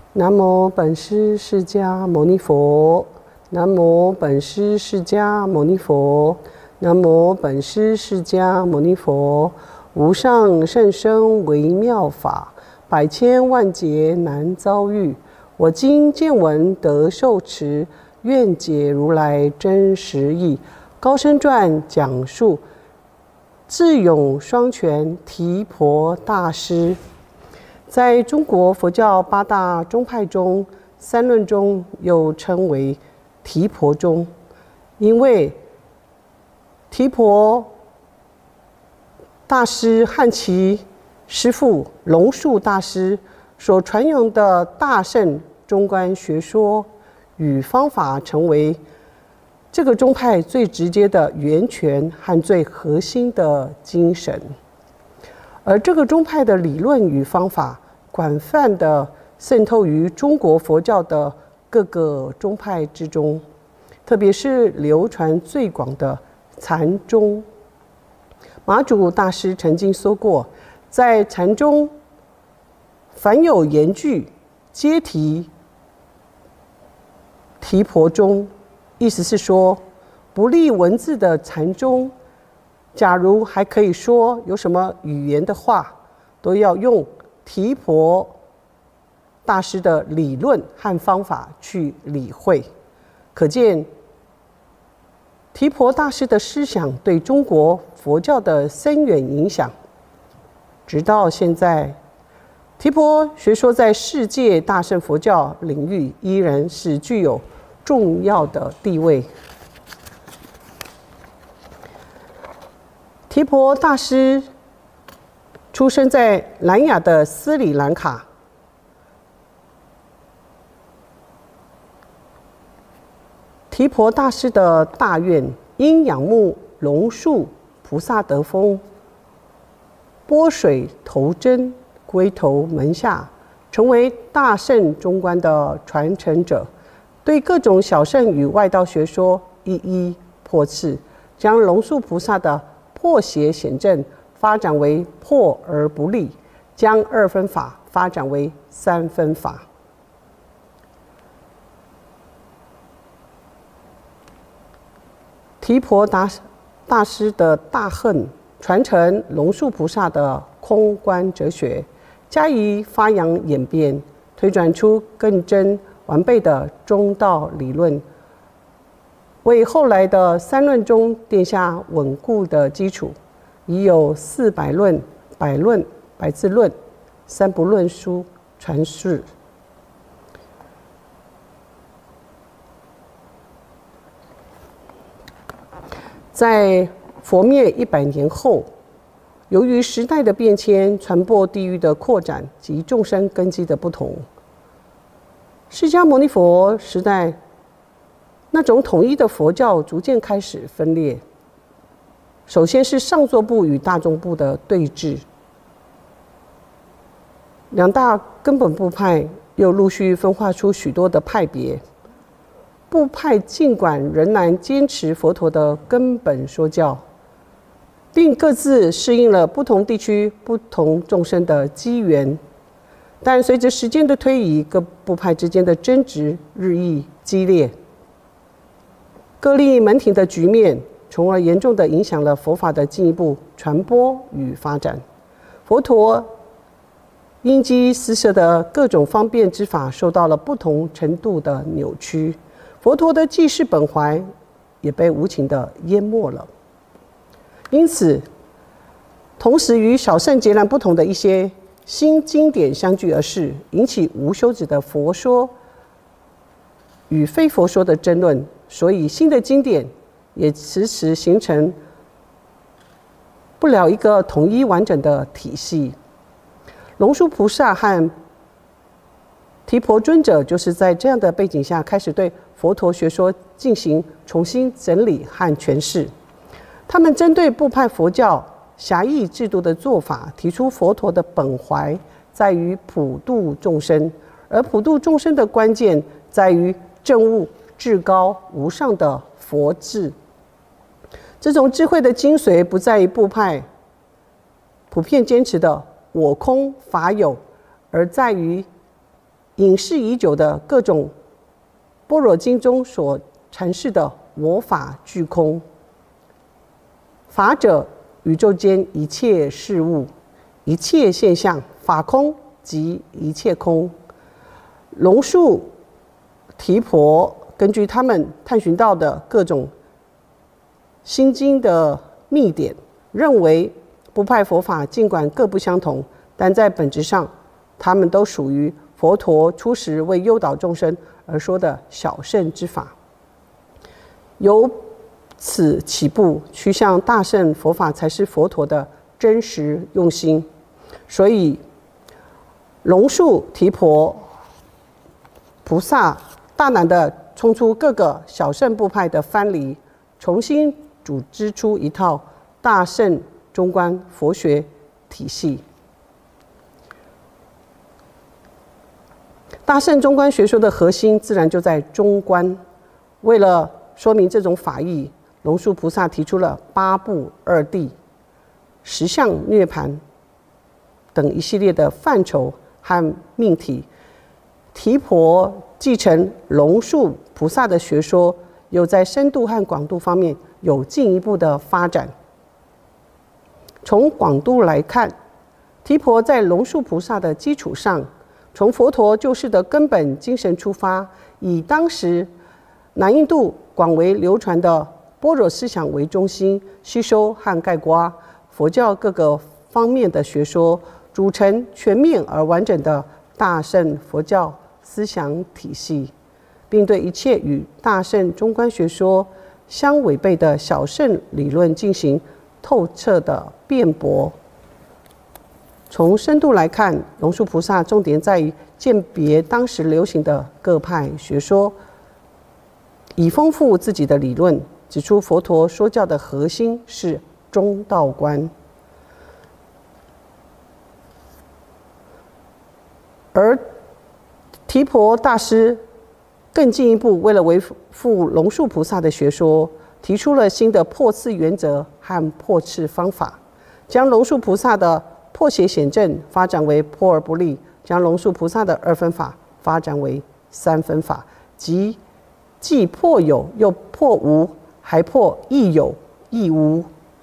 南无本师释迦牟尼佛。南无本师释迦牟尼佛。南无本师释迦牟尼佛。无上甚深微妙法，百千万劫难遭遇。我今见闻得受持，愿解如来真实义。高僧传讲述智勇双全提婆大师。在中国佛教八大宗派中，三论宗又称为提婆宗，因为提婆大师和其师父龙树大师所传扬的大乘中观学说与方法，成为这个宗派最直接的源泉和最核心的精神。而这个宗派的理论与方法广泛地渗透于中国佛教的各个宗派之中，特别是流传最广的禅宗。马祖大师曾经说过，在禅宗，凡有言句，皆提婆宗，意思是说，不立文字的禅宗，假如还可以说有什么语言的话，都要用提婆大师的理论和方法去理会。可见提婆大师的思想对中国佛教的深远影响，直到现在，提婆学说在世界大乘佛教领域依然是具有重要的地位。提婆大师出生在南亚的斯里兰卡。提婆大师的大愿，因仰慕龙树菩萨德风，钵水投针，归投门下，成为大乘中观的传承者，对各种小乘与外道学说一一破斥，将龙树菩萨的破邪显正发展为破而不立，将二分法发展为三分法。提婆大师的大恨，传承龙树菩萨的空观哲学，加以发扬演变，推转出更真完备的中道理论，为后来的三论中奠下稳固的基础。已有400论、百论、百字论、三不论书传世。在佛灭100年后，由于时代的变迁、传播地域的扩展及众生根基的不同，释迦牟尼佛时代那种统一的佛教逐渐开始分裂。首先是上座部与大众部的对峙，两大根本部派又陆续分化出许多的派别。部派尽管仍然坚持佛陀的根本说教，并各自适应了不同地区、不同众生的机缘，但随着时间的推移，各部派之间的争执日益激烈，各立门庭的局面，从而严重地影响了佛法的进一步传播与发展。佛陀因机施设的各种方便之法受到了不同程度的扭曲，佛陀的济世本怀也被无情地淹没了。因此，同时与小乘截然不同的一些新经典相继而逝，引起无休止的佛说与非佛说的争论，所以新的经典也迟迟形成不了一个统一完整的体系。龙树菩萨和提婆尊者就是在这样的背景下，开始对佛陀学说进行重新整理和诠释。他们针对部派佛教狭义制度的做法，提出佛陀的本怀在于普度众生，而普度众生的关键在于证悟至高无上的佛智。这种智慧的精髓不在于部派普遍坚持的我空法有，而在于隐世已久的各种般若经中所阐释的我法俱空。法者，宇宙间一切事物、一切现象，法空即一切空。龙树、提婆根据他们探寻到的各种心经的密典，认为部派佛法尽管各不相同，但在本质上，他们都属于佛陀初时为诱导众生而说的小乘之法。由此起步，趋向大乘佛法才是佛陀的真实用心。所以，龙树、提婆菩萨大胆地冲出各个小乘部派的藩篱，重新组织出一套大乘中观佛学体系。大乘中观学说的核心自然就在中观。为了说明这种法义，龙树菩萨提出了八部二谛、十相涅槃等一系列的范畴和命题。提婆继承龙树菩萨的学说，又在深度和广度方面有进一步的发展。从广度来看，提婆在龙树菩萨的基础上，从佛陀救世的根本精神出发，以当时南印度广为流传的般若思想为中心，吸收和概括佛教各个方面的学说，组成全面而完整的大乘佛教思想体系，并对一切与大乘中观学说相违背的小乘理论进行透彻的辩驳。从深度来看，龙树菩萨重点在于鉴别当时流行的各派学说，以丰富自己的理论，指出佛陀说教的核心是中道观。而提婆大师更进一步，为了维护龙树菩萨的学说，提出了新的破次原则和破次方法，将龙树菩萨的破邪显正发展为破而不立，将龙树菩萨的二分法发展为三分法，即既破有又破无，还破亦有亦无。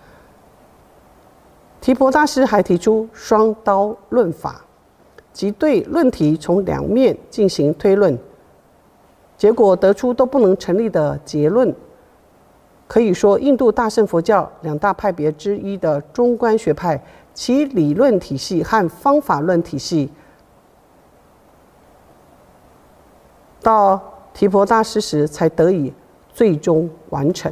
提婆大师还提出双刀论法，即对论题从两面进行推论，结果得出都不能成立的结论。可以说，印度大乘佛教两大派别之一的中观学派，其理论体系和方法论体系，到提婆大师时才得以最终完成。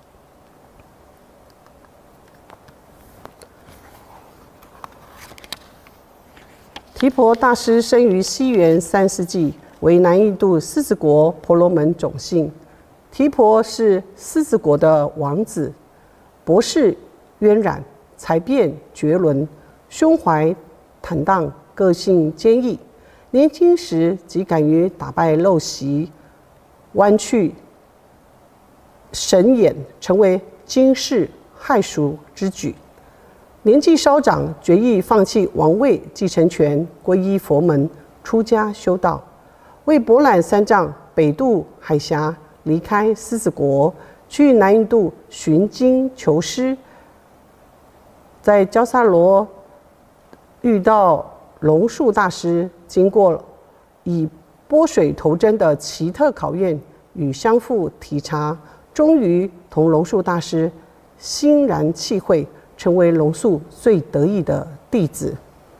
提婆大师生于西元3世纪，为南印度狮子国婆罗门种姓。提婆是狮子国的王子，博识渊染，才辩绝伦，胸怀坦荡，个性坚毅。年轻时即敢于打败陋习，弯曲神眼，成为惊世骇俗之举。年纪稍长，决意放弃王位继承权，皈依佛门，出家修道。为博览三藏，北渡海峡，离开狮子国，去南印度寻经求师。在焦萨罗遇到龙树大师，经过以波水投针的奇特考验与相互体察，终于同龙树大师欣然契会，成为龙树最得意的弟子。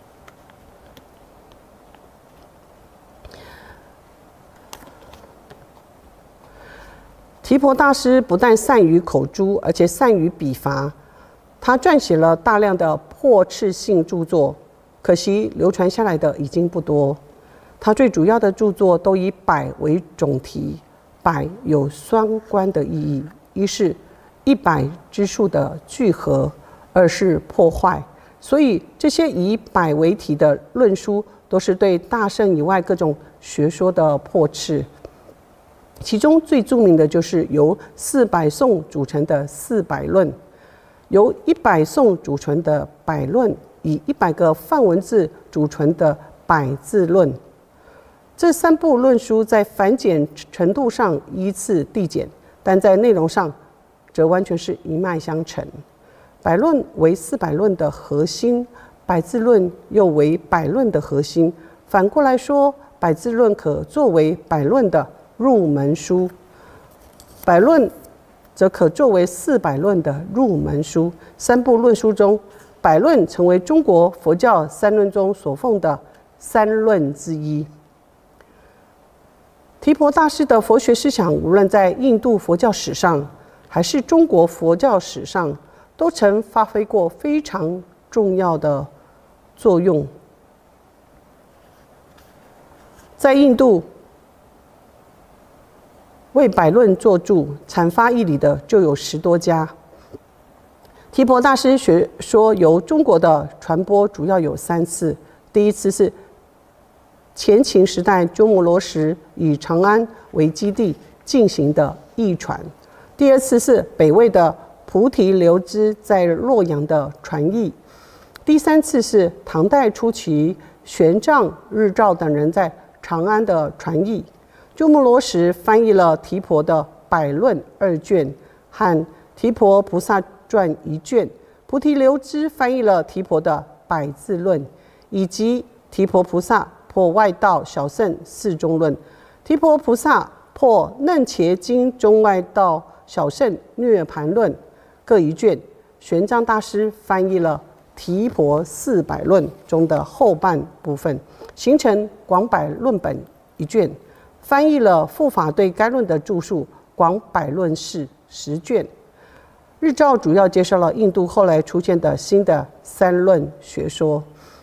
提婆大师不但善于口诛，而且善于笔伐。他撰写了大量的破斥性著作，可惜流传下来的已经不多。他最主要的著作都以百为总题，百有双关的意义：一是100之数的聚合，二是破坏。所以这些以百为题的论书，都是对大乘以外各种学说的破斥。其中最著名的就是由400颂组成的400论，由100颂组成的百论，以100个梵文字组成的百字论。 这3部论书在繁简程度上依次递减，但在内容上则完全是一脉相承。百论为400论的核心，百字论又为百论的核心。反过来说，百字论可作为百论的入门书，百论则可作为400论的入门书。3部论书中，百论成为中国佛教3论中所奉的3论之一。提婆大师的佛学思想，无论在印度佛教史上，还是中国佛教史上，都曾发挥过非常重要的作用。在印度，为百论作注、阐发义理的就有10多家。提婆大师学说由中国的传播主要有3次。第一次是前秦时代鸠摩罗什以长安为基地进行的译传；第二次是北魏的菩提流支在洛阳的传译；第三次是唐代初期玄奘、日照等人在长安的传译。鸠摩罗什翻译了提婆的《百论》2卷和《提婆菩萨传》1卷，菩提流支翻译了提婆的《百字论》，以及提婆菩萨破外道小乘4中论，提婆菩萨破楞伽经中外道小乘涅盘论各1卷。玄奘大师翻译了提婆400论中的后半部分，形成广百论本1卷，翻译了护法对该论的著述广百论释10卷。日照主要介绍了印度后来出现的新的3论学说。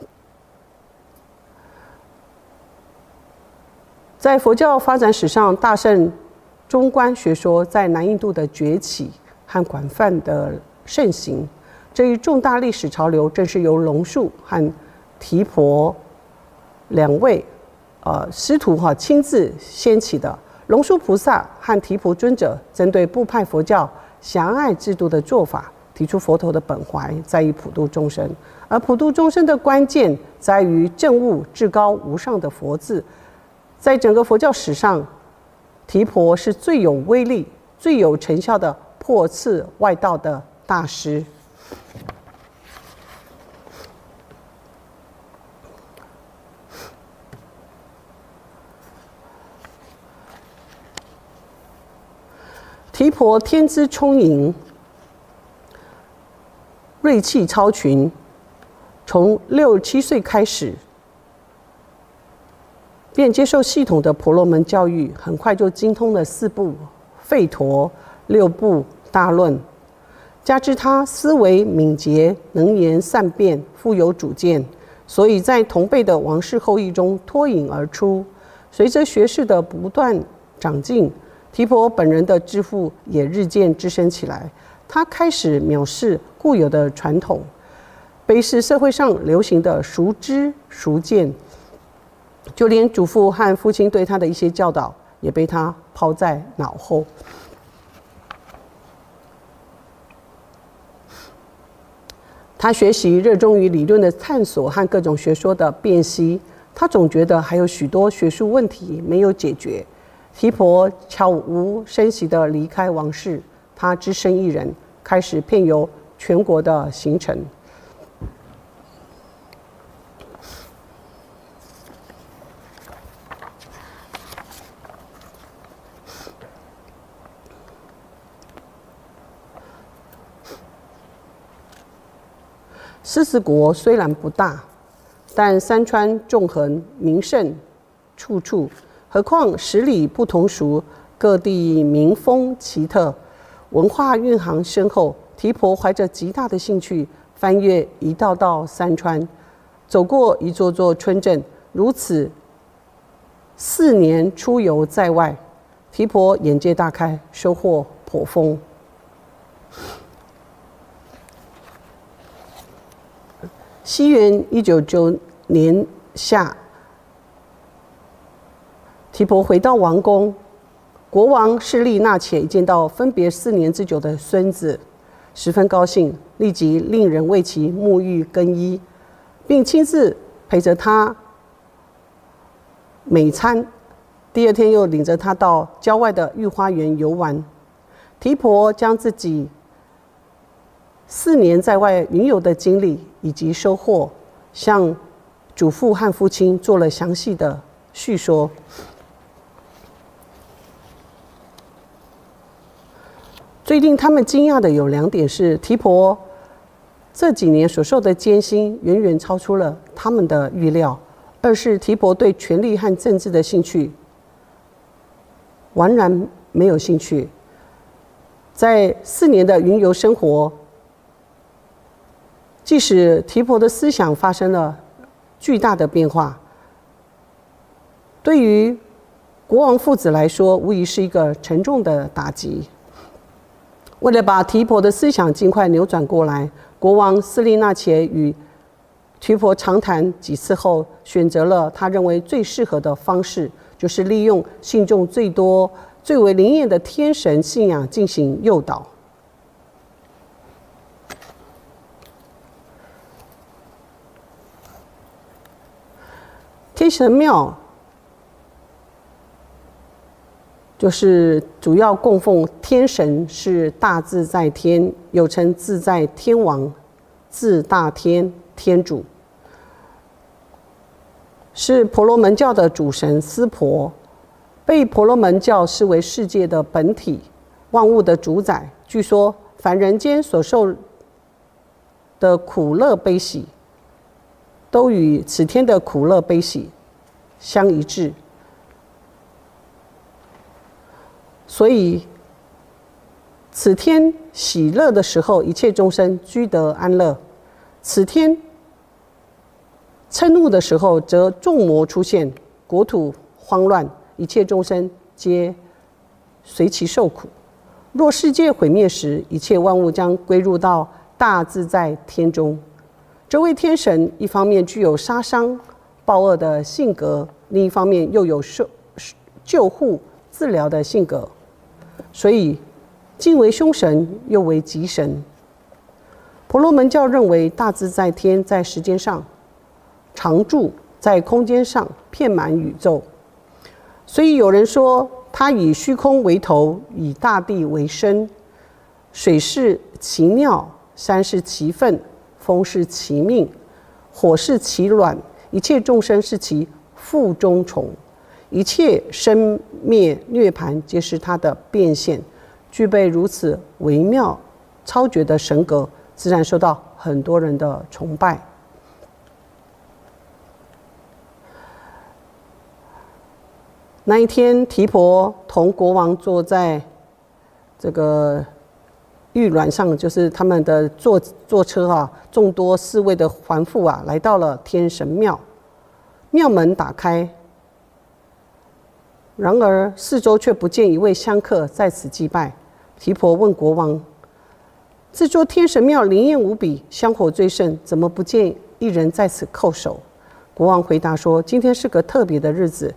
在佛教发展史上，大乘中观学说在南印度的崛起和广泛的盛行，这一重大历史潮流正是由龙树和提婆2位师徒亲自掀起的。龙树菩萨和提婆尊者针对部派佛教狭隘制度的做法，提出佛陀的本怀在于普度众生，而普度众生的关键在于证悟至高无上的佛字。在整个佛教史上，提婆是最有威力、最有成效的破斥外道的大师。提婆天资聪颖，锐气超群，从6、7岁开始便接受系统的婆罗门教育，很快就精通了4部吠陀、6部大论，加之他思维敏捷、能言善辩、富有主见，所以在同辈的王室后裔中脱颖而出。随着学识的不断长进，提婆本人的智富也日渐滋生起来。他开始藐视固有的传统，卑视社会上流行的俗知俗见，就连祖父和父亲对他的一些教导也被他抛在脑后。他学习热衷于理论的探索和各种学说的辨析，他总觉得还有许多学术问题没有解决。提婆悄无声息地离开王室，他只身一人，开始遍游全国的行程。狮子国虽然不大，但山川纵横，名胜处处。何况十里不同俗，各地民风奇特，文化蕴含深厚。提婆怀着极大的兴趣，翻越一道道山川，走过一座座村镇，如此4年出游在外，提婆眼界大开，收获颇丰。西元199年夏，提婆回到王宫，国王势力纳且一见到分别4年之久的孙子，十分高兴，立即令人为其沐浴更衣，并亲自陪着他美餐。第二天又领着他到郊外的御花园游玩。提婆将自己4年在外云游的经历以及收获，向祖父和父亲做了详细的叙说。最令他们惊讶的有2点是，提婆这几年所受的艰辛远远超出了他们的预料；二是提婆对权力和政治的兴趣完然没有兴趣。在4年的云游生活，即使提婆的思想发生了巨大的变化，对于国王父子来说，无疑是一个沉重的打击。为了把提婆的思想尽快扭转过来，国王斯利那切与提婆长谈几次后，选择了他认为最适合的方式，就是利用信众最多、最为灵验的天神信仰进行诱导。天神庙就是主要供奉天神，是大自在天，又称自在天王、自大天、天主，是婆罗门教的主神湿婆，被婆罗门教视为世界的本体，万物的主宰。据说凡人间所受的苦乐悲喜，都与此天的苦乐悲喜相一致。所以此天喜乐的时候，一切众生居得安乐；此天嗔怒的时候，则众魔出现，国土慌乱，一切众生皆随其受苦。若世界毁灭时，一切万物将归入到大自在天中。这位天神一方面具有杀伤暴恶的性格，另一方面又有救护治疗的性格，所以既为凶神又为吉神。婆罗门教认为大自在天在时间上常住，在空间上遍满宇宙，所以有人说它以虚空为头，以大地为身，水是其尿，山是其粪，风是其命，火是其卵，一切众生是其腹中虫，一切生灭涅槃皆是它的变现。具备如此微妙超绝的神格，自然受到很多人的崇拜。那一天，提婆同国王坐在这个玉卵上，就是他们的坐车啊，众多侍卫的环妇啊，来到了天神庙。庙门打开，然而四周却不见一位香客在此祭拜。提婆问国王：“这座天神庙灵验无比，香火最盛，怎么不见一人在此叩首？”国王回答说：“今天是个特别的日子，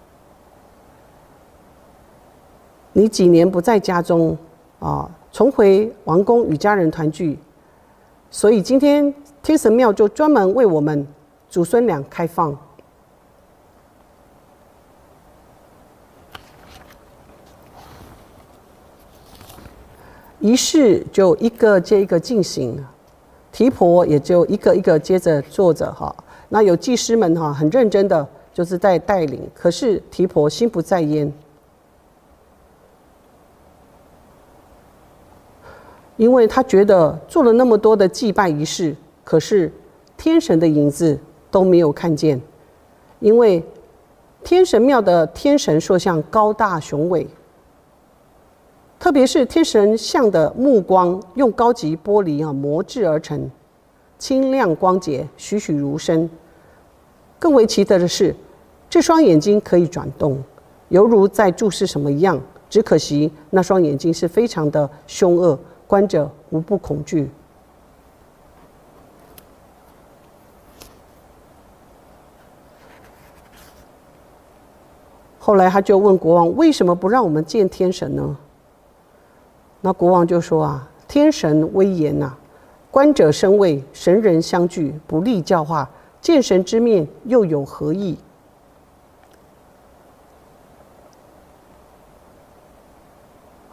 你几年不在家中啊，重回王宫与家人团聚，所以今天天神庙就专门为我们祖孙俩开放。”仪式就一个接一个进行，提婆也就一个一个接着做着哈。那有祭司们哈很认真的就是在带领，可是提婆心不在焉，因为他觉得做了那么多的祭拜仪式，可是天神的影子都没有看见，因为天神庙的天神塑像高大雄伟。特别是天神像的目光用高级玻璃磨制而成，清亮光洁，栩栩如生。更为奇特的是，这双眼睛可以转动，犹如在注视什么一样。只可惜那双眼睛是非常的凶恶，观者无不恐惧。后来他就问国王：“为什么不让我们见天神呢？”那国王就说啊，天神威严呐，观者生畏，神人相惧，不利教化，见神之面又有何益？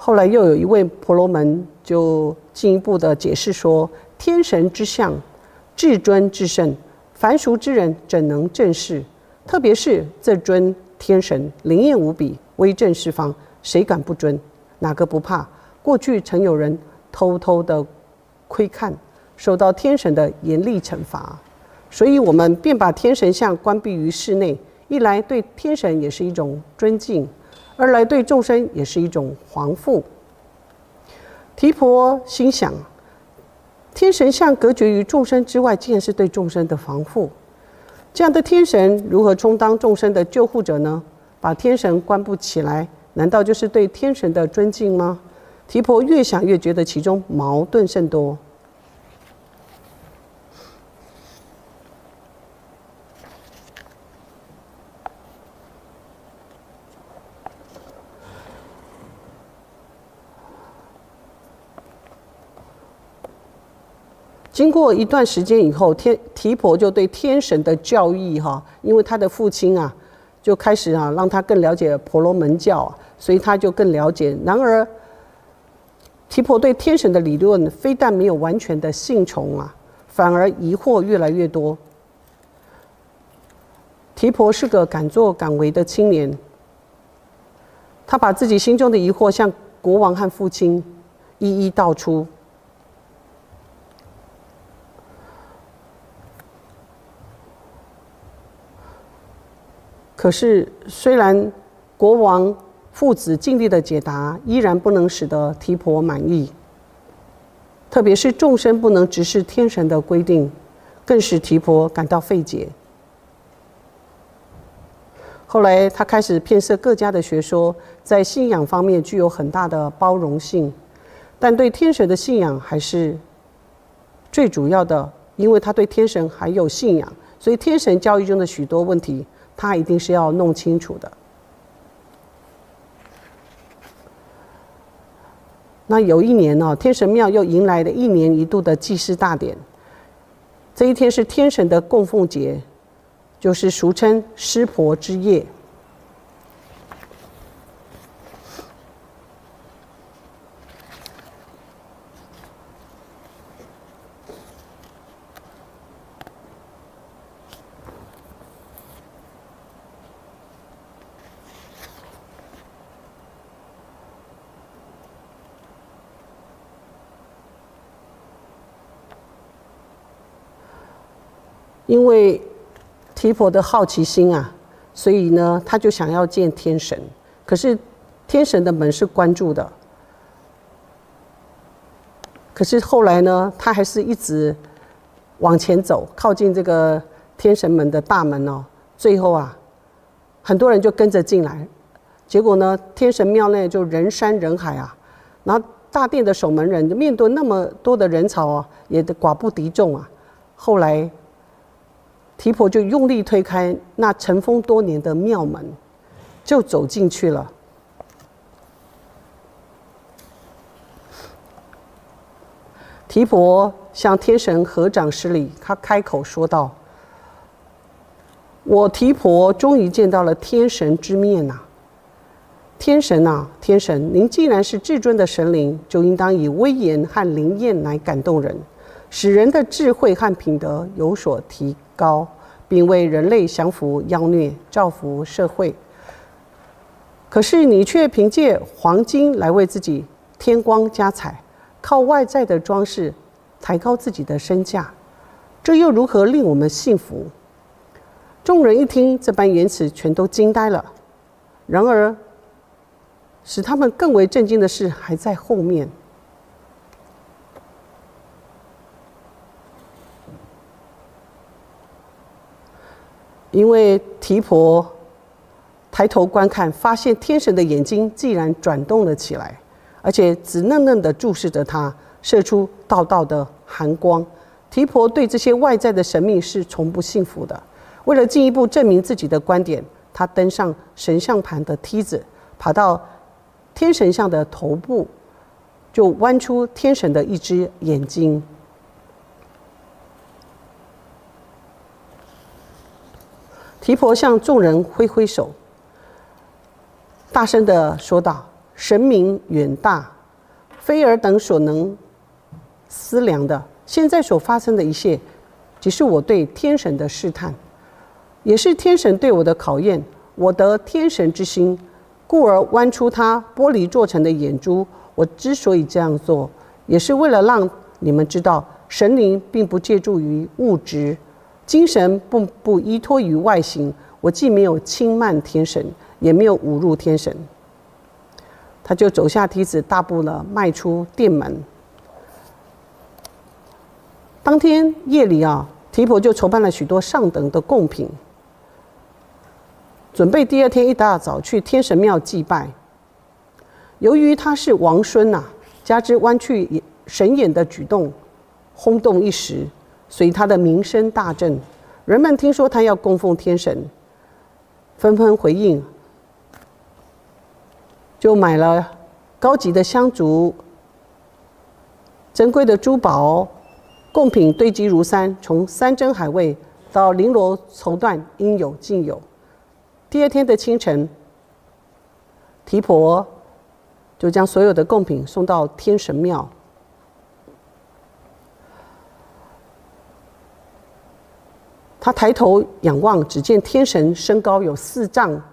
后来又有一位婆罗门就进一步的解释说，天神之相至尊至圣，凡俗之人怎能正视？特别是这尊天神灵验无比，威震四方，谁敢不尊？哪个不怕？过去曾有人偷偷的窥看，受到天神的严厉惩罚，所以我们便把天神像关闭于室内，一来对天神也是一种尊敬，二来对众生也是一种防护。提婆心想，天神像隔绝于众生之外，竟然是对众生的防护。这样的天神如何充当众生的救护者呢？把天神关不起来，难道就是对天神的尊敬吗？提婆越想越觉得其中矛盾甚多。经过一段时间以后，提婆就对天神的教义因为他的父亲就开始让他更了解婆罗门教所以他就更了解。然而，提婆对天神的理论非但没有完全的信从反而疑惑越来越多。提婆是个敢作敢为的青年，他把自己心中的疑惑向国王和父亲一一道出。可是，虽然国王父子尽力的解答，依然不能使得提婆满意。特别是众生不能直视天神的规定，更使提婆感到费解。后来，他开始遍摄各家的学说，在信仰方面具有很大的包容性，但对天神的信仰还是最主要的，因为他对天神还有信仰，所以天神教义中的许多问题，他一定是要弄清楚的。那有一年天神庙又迎来了1年1度的祭祀大典。这一天是天神的供奉节，就是俗称湿婆之夜。因为提婆的好奇心所以呢，他就想要见天神。可是天神的门是关住的。可是后来呢，他还是一直往前走，靠近这个天神门的大门最后很多人就跟着进来。结果呢，天神庙内就人山人海然后大殿的守门人面对那么多的人潮也寡不敌众后来提婆就用力推开那尘封多年的庙门，就走进去了。提婆向天神合掌施礼，他开口说道：“我提婆终于见到了天神之面天神天神，您既然是至尊的神灵，就应当以威严和灵验来感动人，使人的智慧和品德有所提高，并为人类降服妖孽，造福社会。可是你却凭借黄金来为自己添光加彩，靠外在的装饰抬高自己的身价，这又如何令我们信服？”众人一听这般言辞，全都惊呆了。然而，使他们更为震惊的事还在后面。因为提婆抬头观看，发现天神的眼睛竟然转动了起来，而且直愣愣地注视着他，射出道道的寒光。提婆对这些外在的神秘是从不信服的。为了进一步证明自己的观点，他登上神像盘的梯子，爬到天神像的头部，就剜出天神的一只眼睛。提婆向众人挥挥手，大声地说道：“ 神明远大，非尔等所能思量的。现在所发生的一切，即是我对天神的试探，也是天神对我的考验。我得天神之心，故而剜出他玻璃做成的眼珠。我之所以这样做，也是为了让你们知道，神灵并不借助于物质，精神不依托于外形。我既没有轻慢天神，也没有侮辱天神。他就走下梯子，大步地迈出殿门。当天夜里提婆就筹办了许多上等的贡品，准备第二天一大早去天神庙祭拜。由于他是王孙加之剜去神眼的举动轰动一时，所以他的名声大振。人们听说他要供奉天神，纷纷回应，就买了高级的香烛、珍贵的珠宝，贡品堆积如山，从山珍海味到绫罗绸缎，应有尽有。第二天的清晨，提婆就将所有的贡品送到天神庙。他抬头仰望，只见天神身高有4丈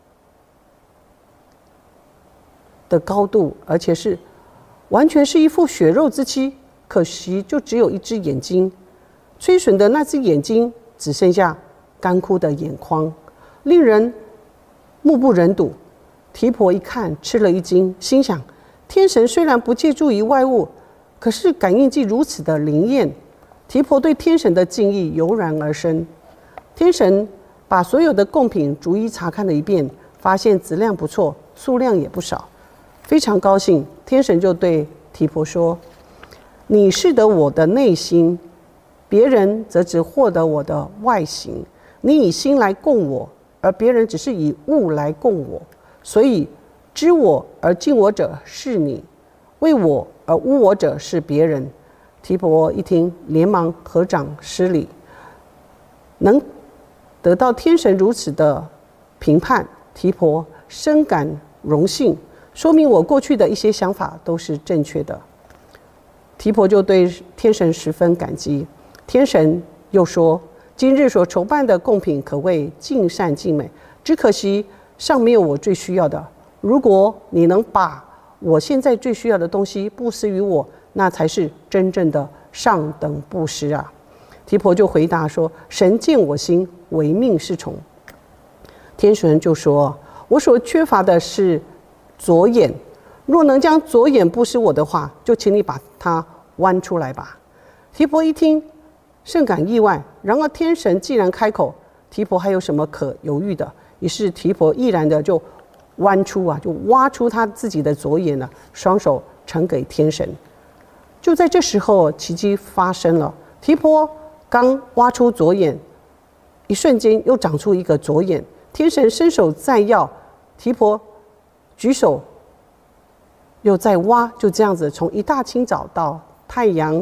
的高度，而且是完全是一副血肉之躯，可惜就只有一只眼睛，摧损的那只眼睛只剩下干枯的眼眶，令人目不忍睹。提婆一看，吃了一惊，心想：天神虽然不借助于外物，可是感应既如此的灵验。提婆对天神的敬意油然而生。天神把所有的贡品逐一查看了一遍，发现质量不错，数量也不少，非常高兴。天神就对提婆说：你是得我的内心，别人则只获得我的外形。你以心来供我，而别人只是以物来供我，所以知我而敬我者是你，为我而污我者是别人。提婆一听，连忙合掌施礼。能得到天神如此的评判，提婆深感荣幸，说明我过去的一些想法都是正确的。提婆就对天神十分感激。天神又说：今日所筹办的贡品可谓尽善尽美，只可惜尚没有我最需要的。如果你能把我现在最需要的东西布施于我，那才是真正的上等布施啊。提婆就回答说：神见我心，唯命是从。天神就说：我所缺乏的是左眼，若能将左眼布施我的话，就请你把它剜出来吧。提婆一听，甚感意外。然而天神既然开口，提婆还有什么可犹豫的？于是提婆毅然的就就挖出他自己的左眼了，双手呈给天神。就在这时候，奇迹发生了。提婆刚挖出左眼，一瞬间又长出一个左眼。天神伸手再要，提婆举手又再挖，就这样子，从一大清早到太阳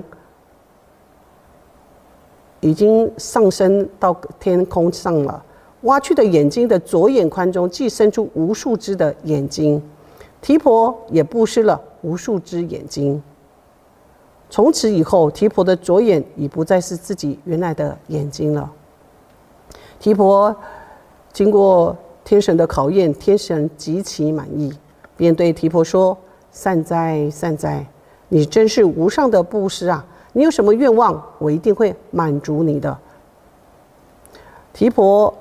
已经上升到天空上了，挖去的眼睛的左眼宽中，既生出无数只的眼睛，提婆也布施了无数只眼睛。从此以后，提婆的左眼已不再是自己原来的眼睛了。提婆经过天神的考验，天神极其满意，便对提婆说：善哉善哉，你真是无上的布施啊！你有什么愿望，我一定会满足你的。提婆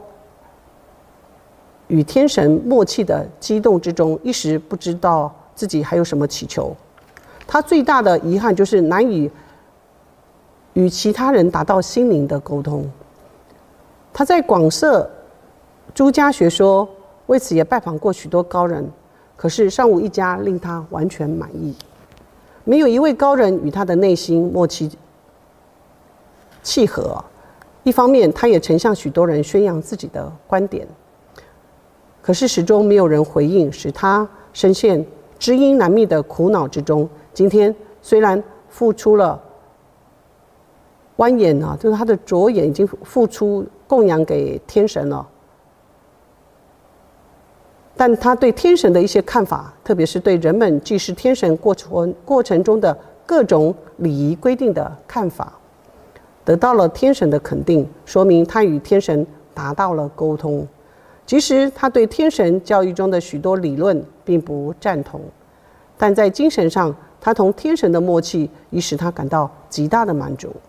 与天神默契的激动之中，一时不知道自己还有什么祈求。他最大的遗憾就是难以与其他人达到心灵的沟通。他在广设诸家学说，为此也拜访过许多高人，可是尚无一家令他完全满意。没有一位高人与他的内心默契契合。一方面，他也曾向许多人宣扬自己的观点，可是始终没有人回应，使他深陷知音难觅的苦恼之中。今天虽然付出了剜眼就是他的左眼已经付出供养给天神了， 但他对天神的一些看法，特别是对人们祭祀天神过程中的各种礼仪规定的看法，得到了天神的肯定，说明他与天神达到了沟通。即使他对天神教义中的许多理论并不赞同，但在精神上，他同天神的默契已使他感到极大的满足。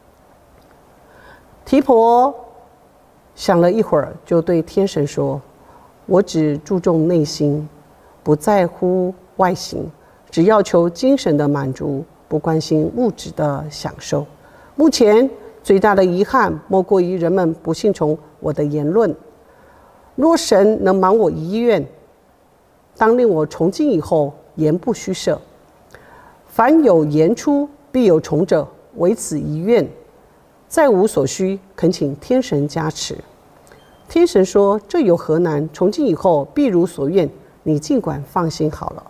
提婆想了一会儿，就对天神说：“我只注重内心，不在乎外形，只要求精神的满足，不关心物质的享受。目前最大的遗憾莫过于人们不信从我的言论。若神能满我一愿，当令我从今以后言不虚设。凡有言出，必有从者，唯此一愿，再无所需，恳请天神加持。”天神说：“这有何难？从今以后必如所愿，你尽管放心好了。”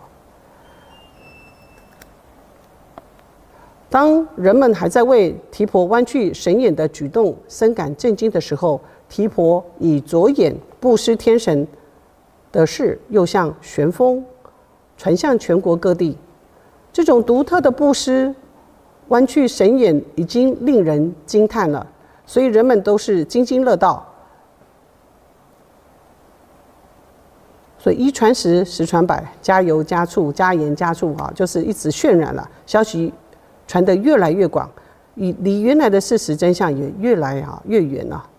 当人们还在为提婆弯曲神眼的举动深感震惊的时候，提婆以左眼布施天神的事，又像旋风传向全国各地。这种独特的布施弯曲神眼已经令人惊叹了，所以人们都是津津乐道。所以一传十，十传百，加油加醋，加盐加醋啊，就是一直渲染了，消息传得越来越广，离原来的事实真相也越来越远了。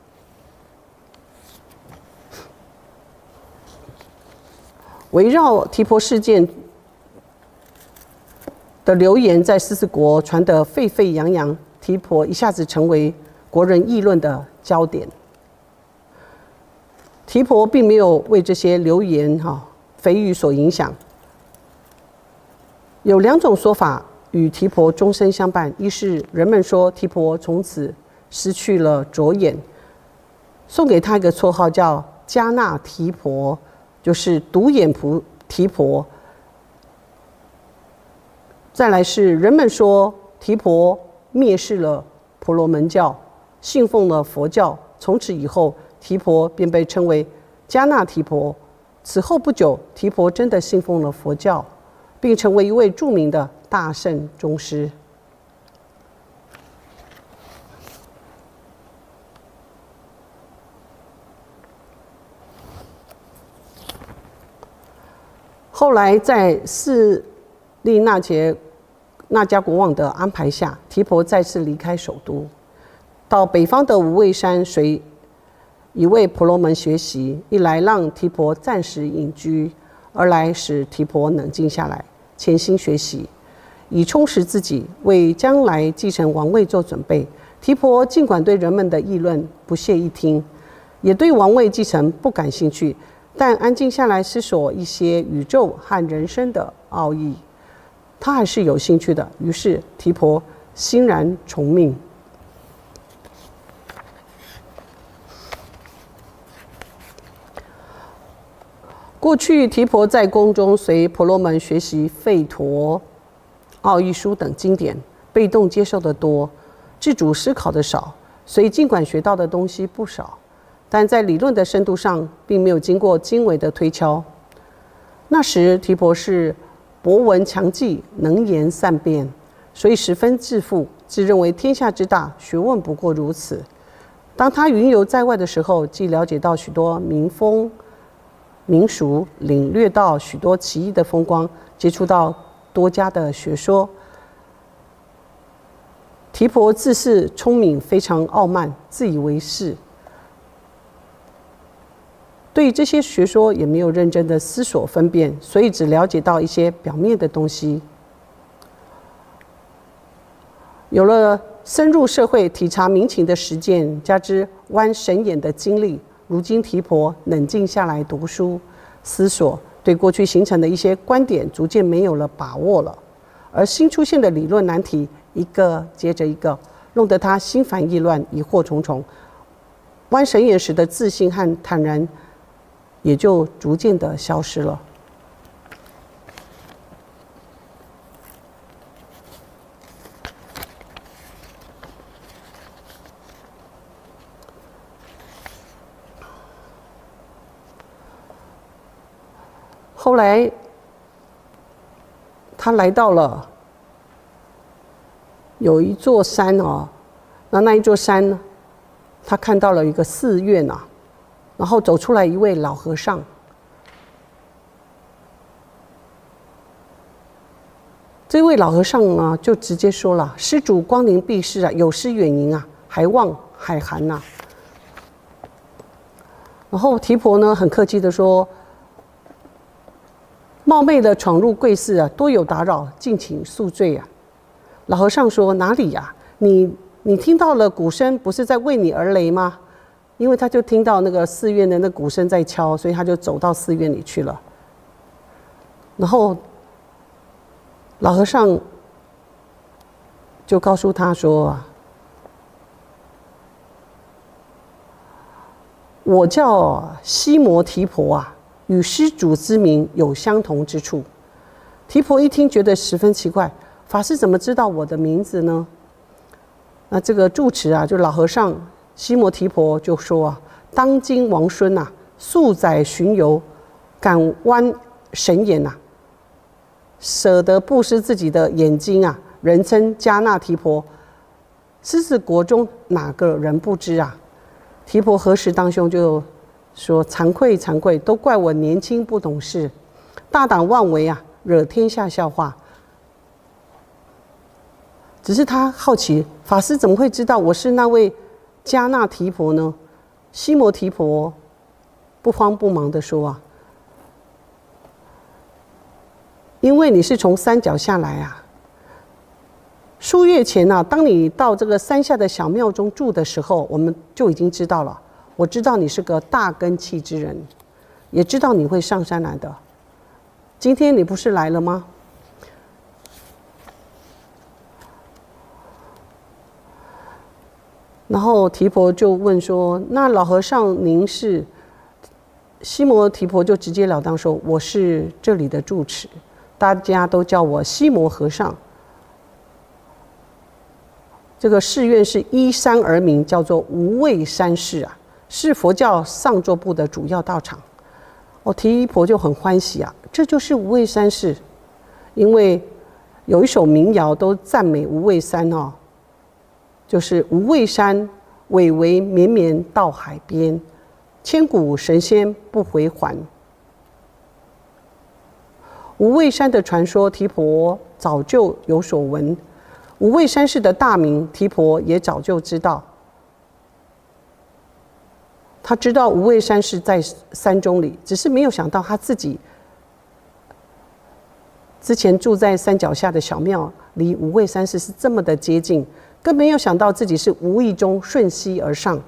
围绕提婆事件的流言在四国传得沸沸扬扬，提婆一下子成为国人议论的焦点。提婆并没有为这些流言蜚语所影响。有两种说法与提婆终身相伴：一是人们说提婆从此失去了左眼，送给他一个绰号叫迦那提婆，就是独眼提婆。再来是人们说提婆蔑视了婆罗门教，信奉了佛教，从此以后提婆便被称为迦那提婆。此后不久，提婆真的信奉了佛教，并成为一位著名的大圣宗师。后来在释利那迦国王的安排下，提婆再次离开首都，到北方的无畏山随一位婆罗门学习，一来让提婆暂时隐居，二来使提婆冷静下来，潜心学习，以充实自己，为将来继承王位做准备。提婆尽管对人们的议论不屑一听，也对王位继承不感兴趣，但安静下来思索一些宇宙和人生的奥义，他还是有兴趣的。于是提婆欣然从命。过去提婆在宫中随婆罗门学习吠陀、奥义书等经典，被动接受的多，自主思考的少，所以尽管学到的东西不少，但在理论的深度上并没有经过精微的推敲。那时提婆是博闻强记，能言善辩，所以十分自负，自认为天下之大，学问不过如此。当他云游在外的时候，既了解到许多民风民俗，领略到许多奇异的风光，接触到多家的学说。提婆自恃聪明，非常傲慢，自以为是，对于这些学说也没有认真的思索分辨，所以只了解到一些表面的东西。有了深入社会体察民情的实践，加之弯神眼的经历，如今提婆冷静下来读书思索，对过去形成的一些观点逐渐没有了把握了，而新出现的理论难题一个接着一个，弄得他心烦意乱，疑惑重重。弯神眼时的自信和坦然也就逐渐的消失了。 后来他来到了有一座山哦，那一座山呢，他看到了一个寺院啊，然后走出来一位老和尚。这位老和尚啊，就直接说了：“施主光临敝室啊，有失远迎啊，还望海涵呐。”然后提婆呢，很客气的说：“冒昧的闯入贵寺啊，多有打扰，敬请恕罪啊。”老和尚说：“哪里呀？你听到了鼓声，不是在为你而来吗？”因为他就听到那个寺院的那鼓声在敲，所以他就走到寺院里去了。然后老和尚就告诉他说：“我叫西摩提婆啊，与施主之名有相同之处。”提婆一听，觉得十分奇怪，法师怎么知道我的名字呢？那这个住持啊，就老和尚西摩提婆就说啊：“当今王孙啊，数载巡游，敢剜神眼呐，舍得布施自己的眼睛啊，人称迦那提婆。狮子国中哪个人不知啊？”提婆何时当胸就说：“惭愧惭愧，都怪我年轻不懂事，大胆妄为啊，惹天下笑话。”只是他好奇，法师怎么会知道我是那位迦那提婆呢？西摩提婆不慌不忙地说：“啊，因为你是从山脚下来啊。数月前啊，当你到这个山下的小庙中住的时候，我们就已经知道了。我知道你是个大根器之人，也知道你会上山来的。今天你不是来了吗？”然后提婆就问说：“那老和尚您是？”西摩提婆就直截了当说：“我是这里的住持，大家都叫我西摩和尚。这个寺院是依山而名，叫做无畏山寺啊，是佛教上座部的主要道场。”提婆就很欢喜啊，这就是无畏山寺，因为有一首民谣都赞美无畏山哦。就是无畏山，巍巍绵绵到海边，千古神仙不回还。无畏山的传说，提婆早就有所闻；无畏山寺的大名，提婆也早就知道。他知道无畏山寺在山中里，只是没有想到他自己之前住在山脚下的小庙，离无畏山寺是这么的接近。更没有想到自己是无意中瞬息而上。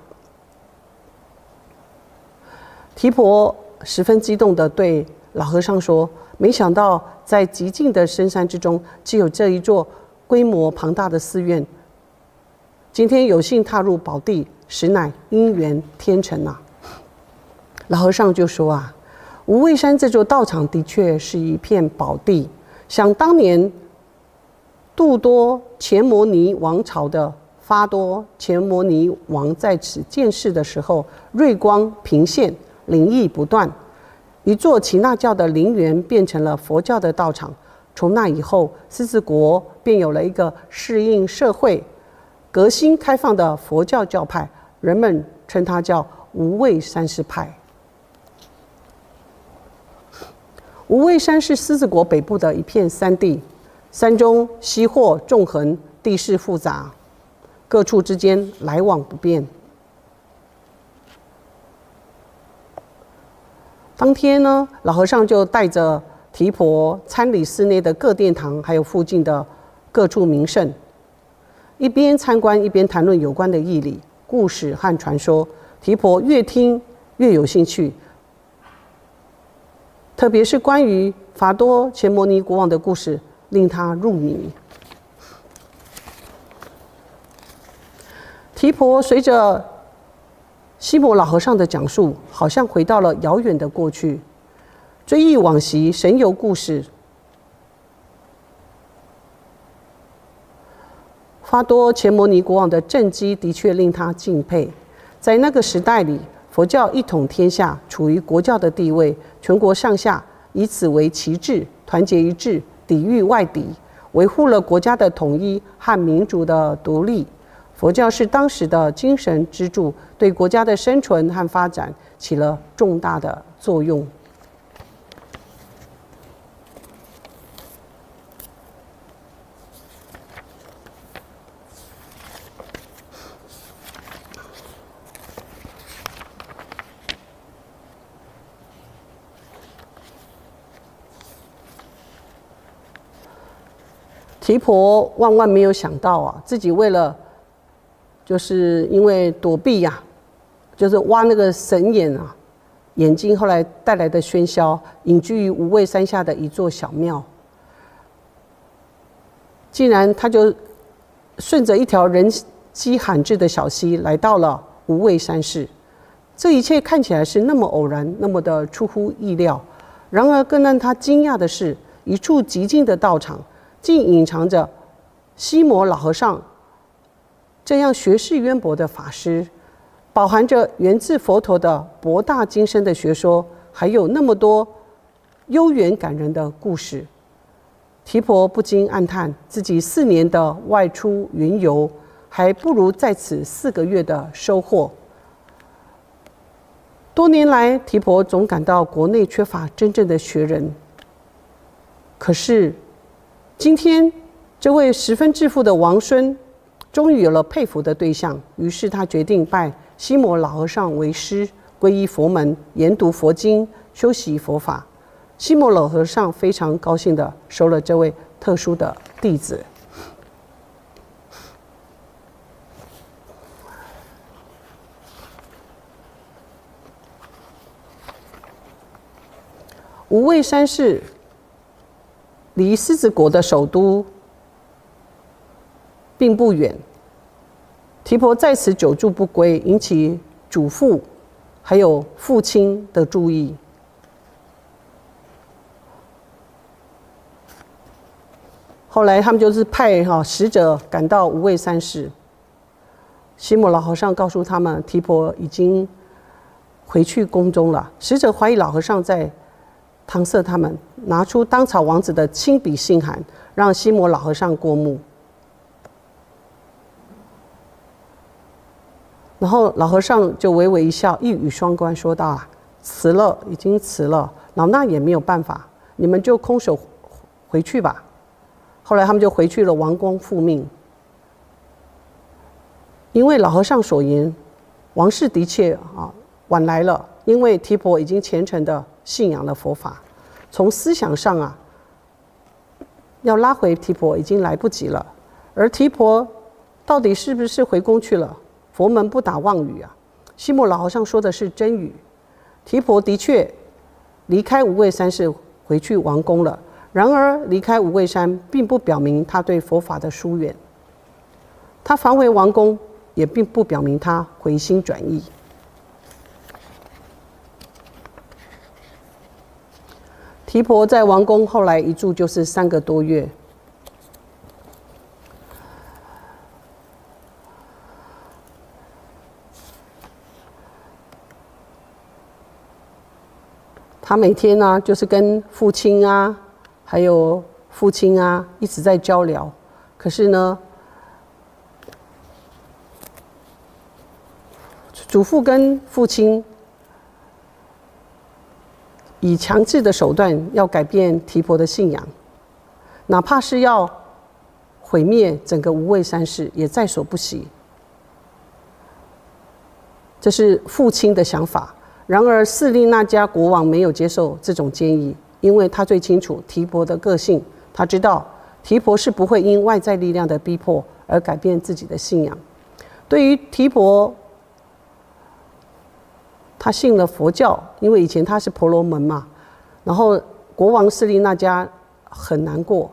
提婆十分激动地对老和尚说：“没想到在极静的深山之中，只有这一座规模庞大的寺院。今天有幸踏入宝地，实乃因缘天成啊！”老和尚就说：“啊，无畏山这座道场的确是一片宝地，想当年度多前摩尼王朝的发多前摩尼王在此建寺的时候，瑞光频现，灵异不断。一座耆那教的陵园变成了佛教的道场。从那以后，狮子国便有了一个适应社会、革新开放的佛教教派，人们称它叫无畏山寺派。无畏山是狮子国北部的一片山地。山中溪壑纵横，地势复杂，各处之间来往不便。当天呢，老和尚就带着提婆参礼寺内的各殿堂，还有附近的各处名胜，一边参观一边谈论有关的义理、故事和传说。提婆越听越有兴趣，特别是关于法多前摩尼国王的故事，令他入迷。提婆随着西摩老和尚的讲述，好像回到了遥远的过去，追忆往昔，神游故事。法多前摩尼国王的政绩的确令他敬佩。在那个时代里，佛教一统天下，处于国教的地位，全国上下以此为旗帜，团结一致，抵御外敌，维护了国家的统一和民族的独立。佛教是当时的精神支柱，对国家的生存和发展起了重大的作用。提婆万万没有想到啊，自己为了就是因为躲避呀，就是挖那个神眼啊，眼睛后来带来的喧嚣，隐居于无畏山下的一座小庙。竟然他就顺着一条人迹罕至的小溪来到了无畏山寺。这一切看起来是那么偶然，那么的出乎意料。然而更让他惊讶的是，一处寂静的道场竟隐藏着西摩老和尚这样学识渊博的法师，饱含着源自佛陀的博大精深的学说，还有那么多悠远感人的故事。提婆不禁暗叹，自己4年的外出云游，还不如在此4个月的收获。多年来，提婆总感到国内缺乏真正的学人，可是今天，这位十分致富的王孙终于有了佩服的对象，于是他决定拜西摩老和尚为师，皈依佛门，研读佛经，修习佛法。西摩老和尚非常高兴地收了这位特殊的弟子。无畏山寺离狮子国的首都并不远，提婆在此久住不归，引起祖父还有父亲的注意。后来他们就是派使者赶到无畏山寺，西摩老和尚告诉他们，提婆已经回去宫中了。使者怀疑老和尚在搪塞他们，拿出当朝王子的亲笔信函，让西摩老和尚过目。然后老和尚就微微一笑，一语双关，说道：“啊，辞了，已经辞了，老衲也没有办法，你们就空手回去吧。”后来他们就回去了王宫复命。因为老和尚所言，王室的确晚来了，因为提婆已经虔诚的信仰了佛法，从思想上要拉回提婆已经来不及了。而提婆到底是不是回宫去了？佛门不打妄语啊。西摩老和尚说的是真语，提婆的确离开无畏山寺回去王宫了。然而离开无畏山并不表明他对佛法的疏远，他返回王宫也并不表明他回心转意。提婆在王宫后来一住就是3个多月。他每天就是跟父亲还有父亲一直在交流，可是呢，祖父跟父亲以强制的手段要改变提婆的信仰，哪怕是要毁灭整个无畏山寺，也在所不惜。这是父亲的想法。然而士利那家国王没有接受这种建议，因为他最清楚提婆的个性，他知道提婆是不会因外在力量的逼迫而改变自己的信仰。对于提婆，他信了佛教，因为以前他是婆罗门嘛，然后国王士利那家很难过，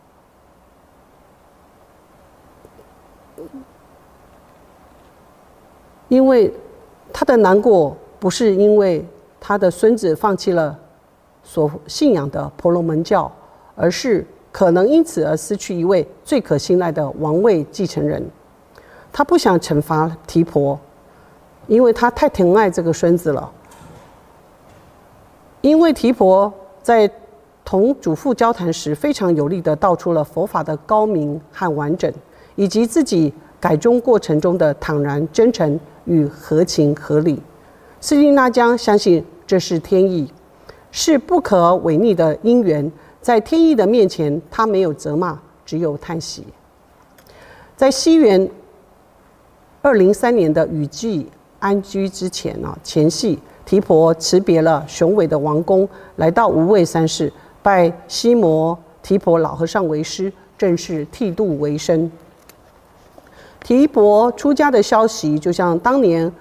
因为他的难过不是因为他的孙子放弃了所信仰的婆罗门教，而是可能因此而失去一位最可信赖的王位继承人。他不想惩罚提婆，因为他太疼爱这个孙子了。因为提婆在同祖父交谈时，非常有力地道出了佛法的高明和完整，以及自己改宗过程中的坦然、真诚与合情合理。斯利那江相信这是天意，是不可违逆的因缘。在天意的面前，他没有责骂，只有叹息。在西元203年的雨季安居之前前夕，提婆辞别了雄伟的王宫，来到无畏山寺，拜西摩提婆老和尚为师，正式剃度为僧。提婆出家的消息，就像当年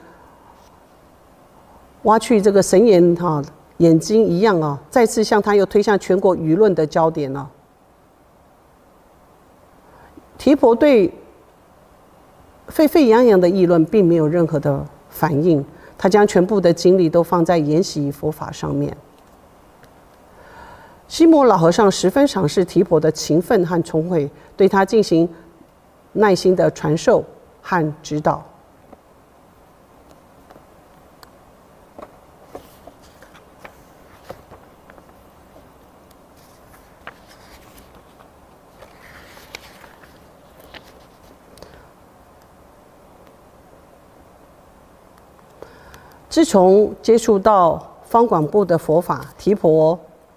挖去这个神眼眼睛一样再次向他又推向全国舆论的焦点了。提婆对沸沸扬扬的议论并没有任何的反应，他将全部的精力都放在研习佛法上面。西摩老和尚十分赏识提婆的勤奋和聪慧，对他进行耐心的传授和指导。自从接触到方广部的佛法，提婆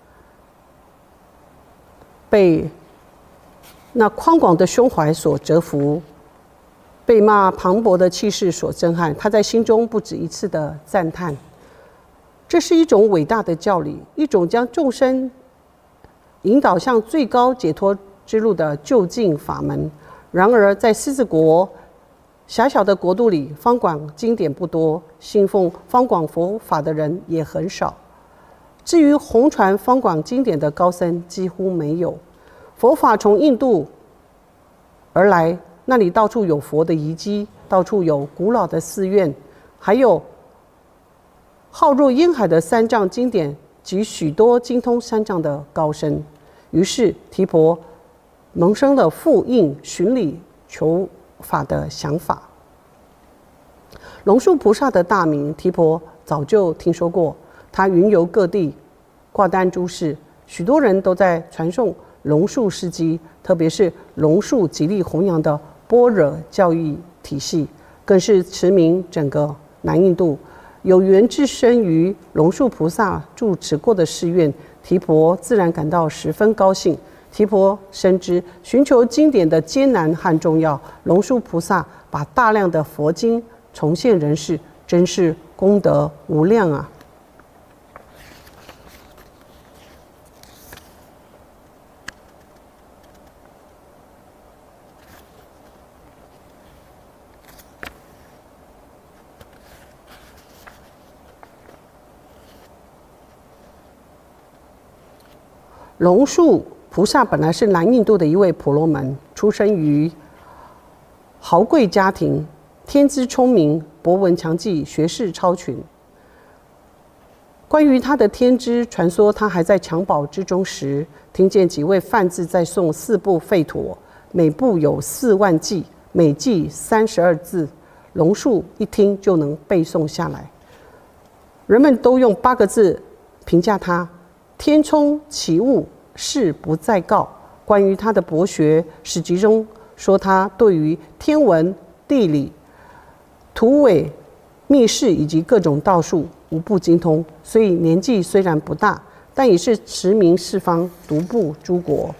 被那宽广的胸怀所折服，被那磅礴的气势所震撼。他在心中不止一次的赞叹：这是一种伟大的教理，一种将众生引导向最高解脱之路的究竟法门。然而，在狮子国狭小的国度里，方广经典不多，信奉方广佛法的人也很少。至于弘传方广经典的高僧，几乎没有。佛法从印度而来，那里到处有佛的遗迹，到处有古老的寺院，还有浩若烟海的三藏经典及许多精通三藏的高僧。于是提婆萌生了复印寻理求法的想法。龙树菩萨的大名，提婆早就听说过。他云游各地，挂单诸事，许多人都在传颂龙树事迹，特别是龙树极力弘扬的般若教育体系，更是驰名整个南印度。有缘置身于龙树菩萨住持过的寺院，提婆自然感到十分高兴。提婆深知寻求经典的艰难和重要，龙树菩萨把大量的佛经重现人世，真是功德无量啊！龙树菩萨本来是南印度的一位婆罗门，出生于豪贵家庭，天资聪明，博闻强记，学识超群。关于他的天资，传说他还在襁褓之中时，听见几位梵字在诵4部吠陀，每部有4万偈，每偈32字。龙树一听就能背诵下来。人们都用8个字评价他：天聪奇悟，事不再告。关于他的博学，史籍中说他对于天文、地理、土伪、密室以及各种道术无不精通，所以年纪虽然不大，但也是驰名四方，独步诸国。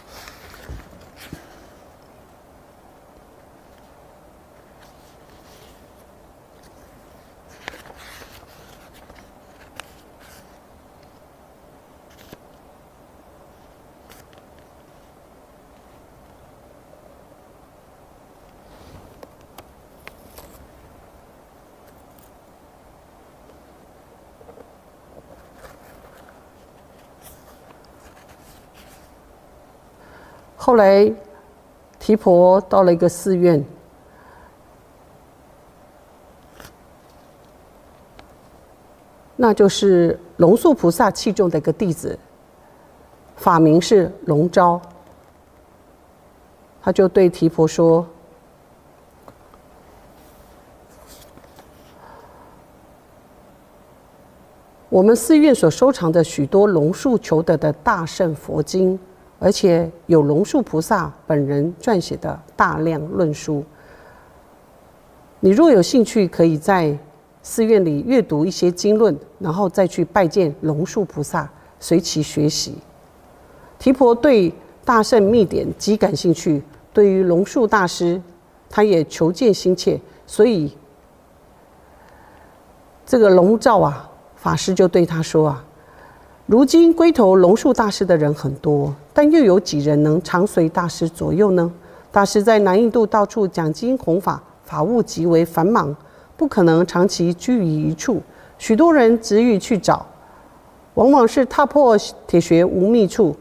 后来，提婆到了一个寺院，那就是龙树菩萨器重的一个弟子，法名是龙昭。他就对提婆说：“ 我们寺院所收藏的许多龙树求得的大乘佛经，而且有龙树菩萨本人撰写的大量论书。你若有兴趣，可以在寺院里阅读一些经论，然后再去拜见龙树菩萨，随其学习。提婆对大乘密典极感兴趣，对于龙树大师，他也求见心切，所以这个龙照法师就对他说如今归投龙树大师的人很多，但又有几人能常随大师左右呢？大师在南印度到处讲经弘法，法务极为繁忙，不可能长期居于一处。许多人执意去找，往往是踏破铁鞋无觅处，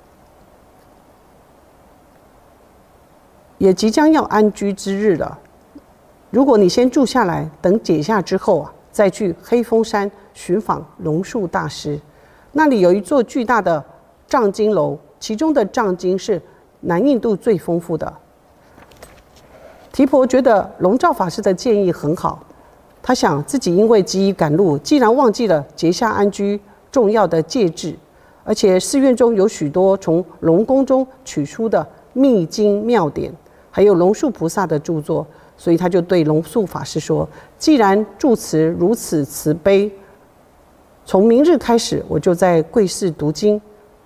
也即将要安居之日了。如果你先住下来，等解夏之后再去黑风山寻访龙树大师。那里有一座巨大的藏经楼，其中的藏经是南印度最丰富的。提婆觉得龙照法师的建议很好，他想自己因为急于赶路，既然忘记了结夏安居重要的戒制，而且寺院中有许多从龙宫中取出的密经妙典，还有龙树菩萨的著作，所以他就对龙树法师说：既然住持如此慈悲，从明日开始，我就在贵寺读经，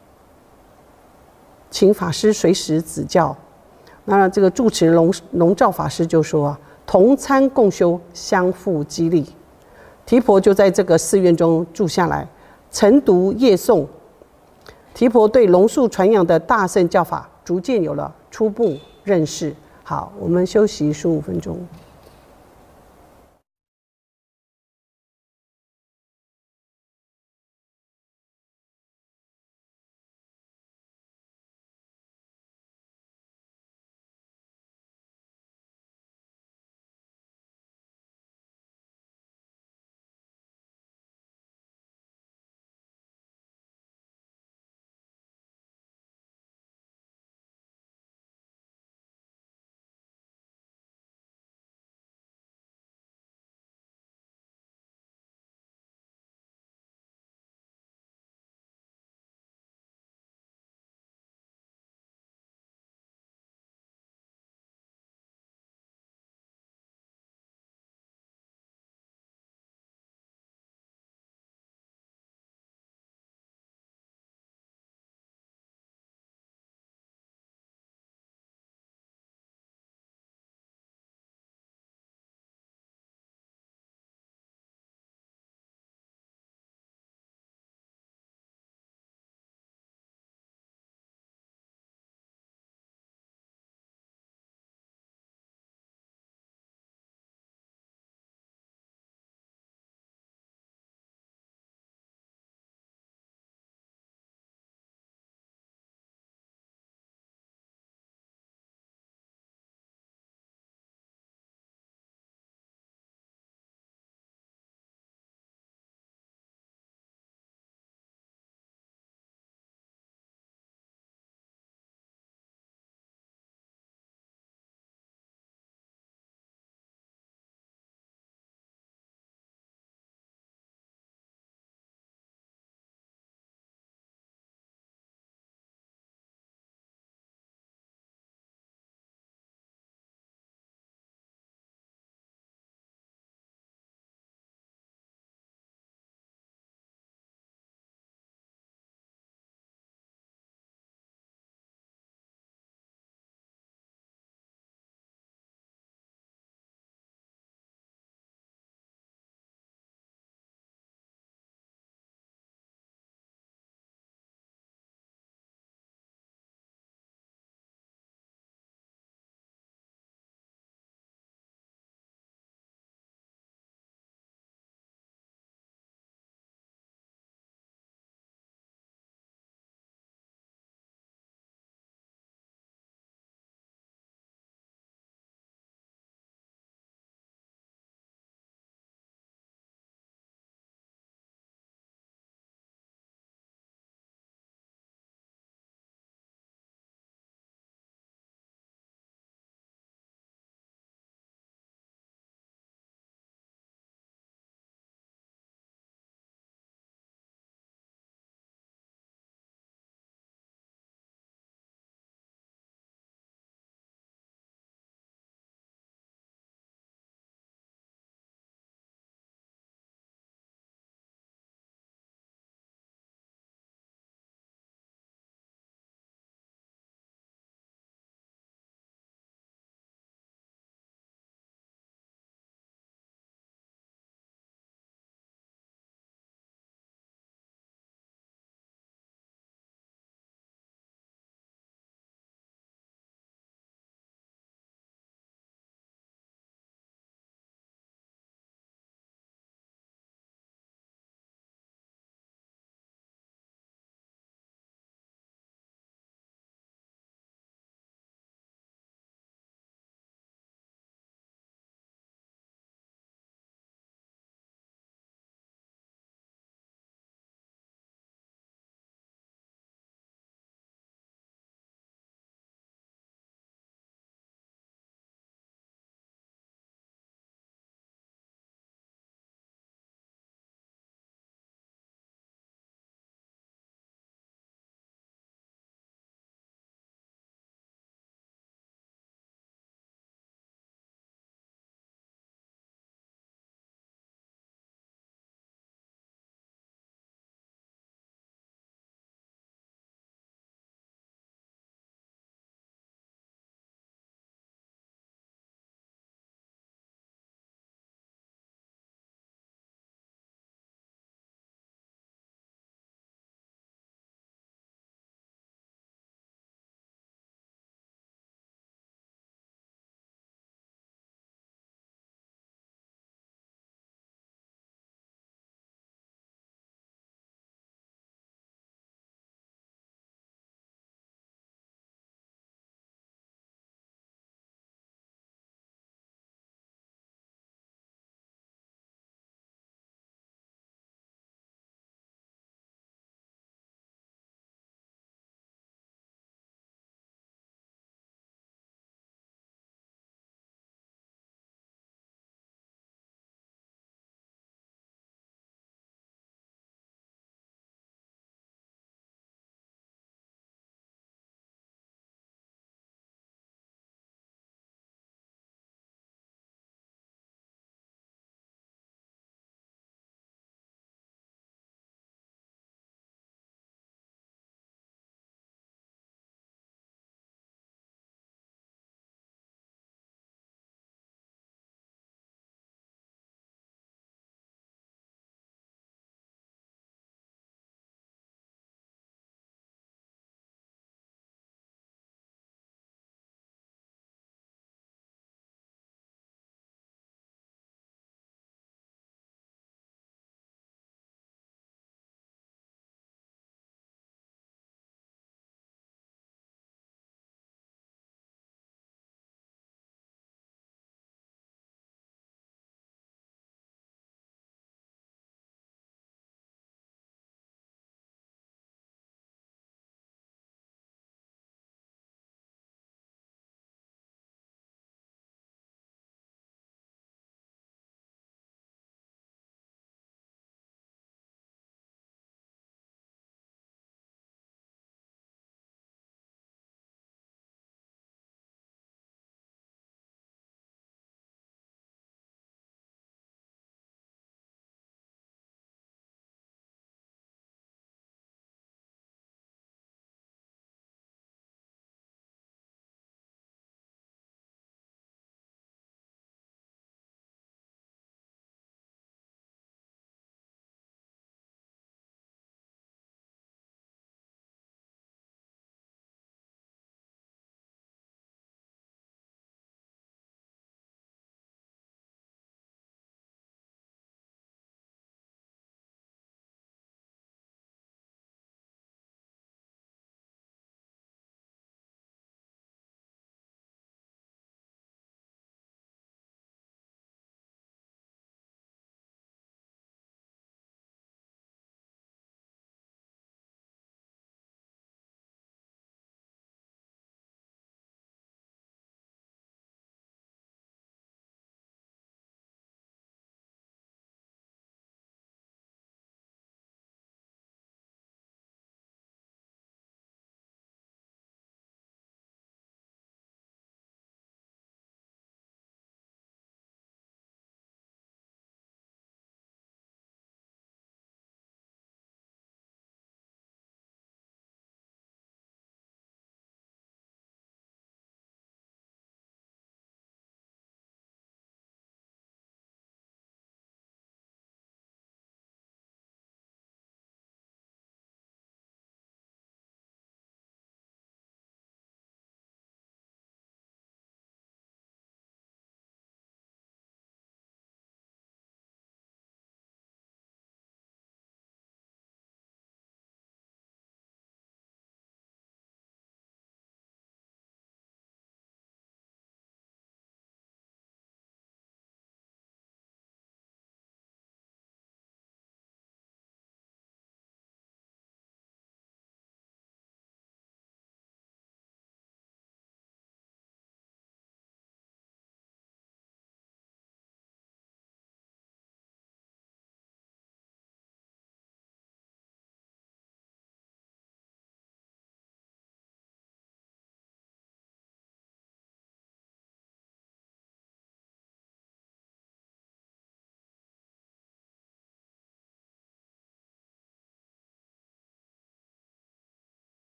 请法师随时指教。那这个住持龙照法师就说同参共修，相互激励。提婆就在这个寺院中住下来，晨读夜诵。提婆对龙树传扬的大乘教法逐渐有了初步认识。好，我们休息15分钟。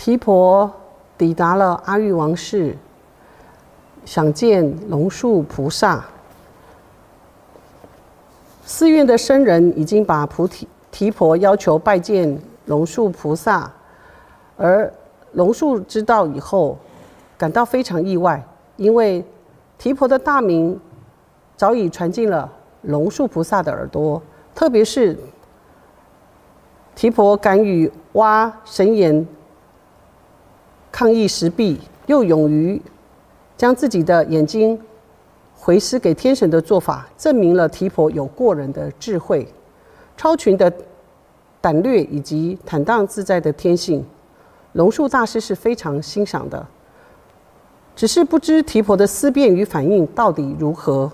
提婆抵达了阿育王室，想见龙树菩萨。寺院的僧人已经把提婆要求拜见龙树菩萨，而龙树知道以后，感到非常意外，因为提婆的大名早已传进了龙树菩萨的耳朵，特别是提婆敢于挖神眼抗议石壁，又勇于将自己的眼睛回施给天神的做法，证明了提婆有过人的智慧、超群的胆略以及坦荡自在的天性。龙树大师是非常欣赏的，只是不知提婆的思辨与反应到底如何。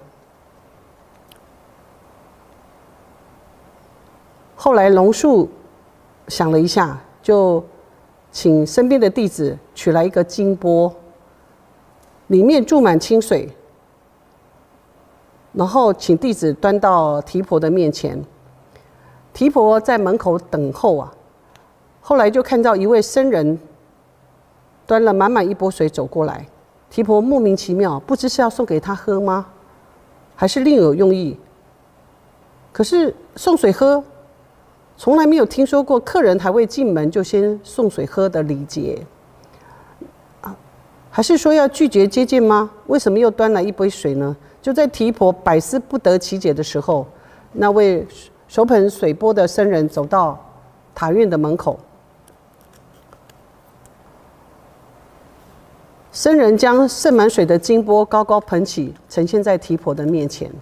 后来龙树想了一下，就请身边的弟子取来一个金钵，里面注满清水，然后请弟子端到提婆的面前。提婆在门口等候啊，后来就看到一位僧人端了满满一钵水走过来。提婆莫名其妙，不知是要送给他喝吗，还是另有用意？可是送水喝，从来没有听说过客人还未进门就先送水喝的礼节。还是说要拒绝接见吗？为什么又端来一杯水呢？就在提婆百思不得其解的时候，那位手捧水钵的僧人走到塔院的门口。僧人将盛满水的金钵高高捧起，呈现在提婆的面前。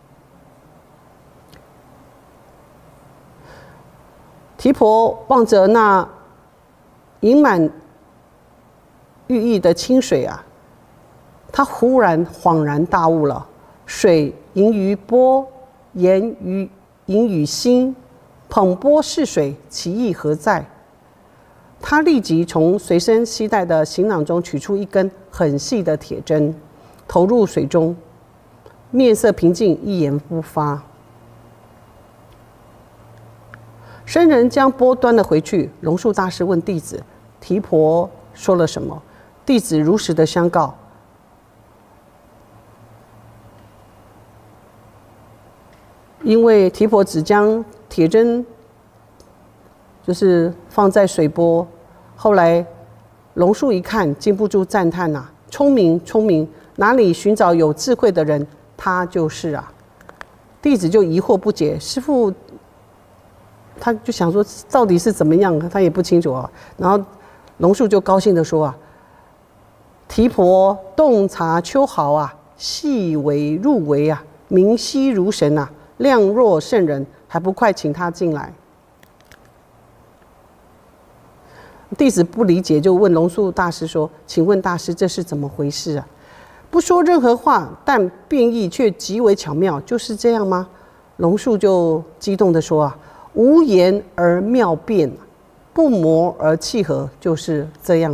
提婆望着那盈满寓意的清水啊，他忽然恍然大悟了：水盈于钵，言盈于心，捧钵是水，其意何在？他立即从随身携带的行囊中取出一根很细的铁针，投入水中，面色平静，一言不发。僧人将钵端了回去。龙树大师问弟子：提婆说了什么？弟子如实的相告。因为提婆只将铁针就是放在水钵，后来龙树一看，禁不住赞叹啊：聪明聪明，哪里寻找有智慧的人，他就是啊。弟子就疑惑不解，师父他就想说到底是怎么样，他也不清楚啊。然后龙树就高兴的说啊：提婆洞察秋毫啊，细微入微啊，明晰如神啊，亮若圣人，还不快请他进来？弟子不理解，就问龙树大师说：请问大师，这是怎么回事啊？不说任何话，但变义却极为巧妙，就是这样吗？龙树就激动地说啊：无言而妙辩，不谋而契合，就是这样。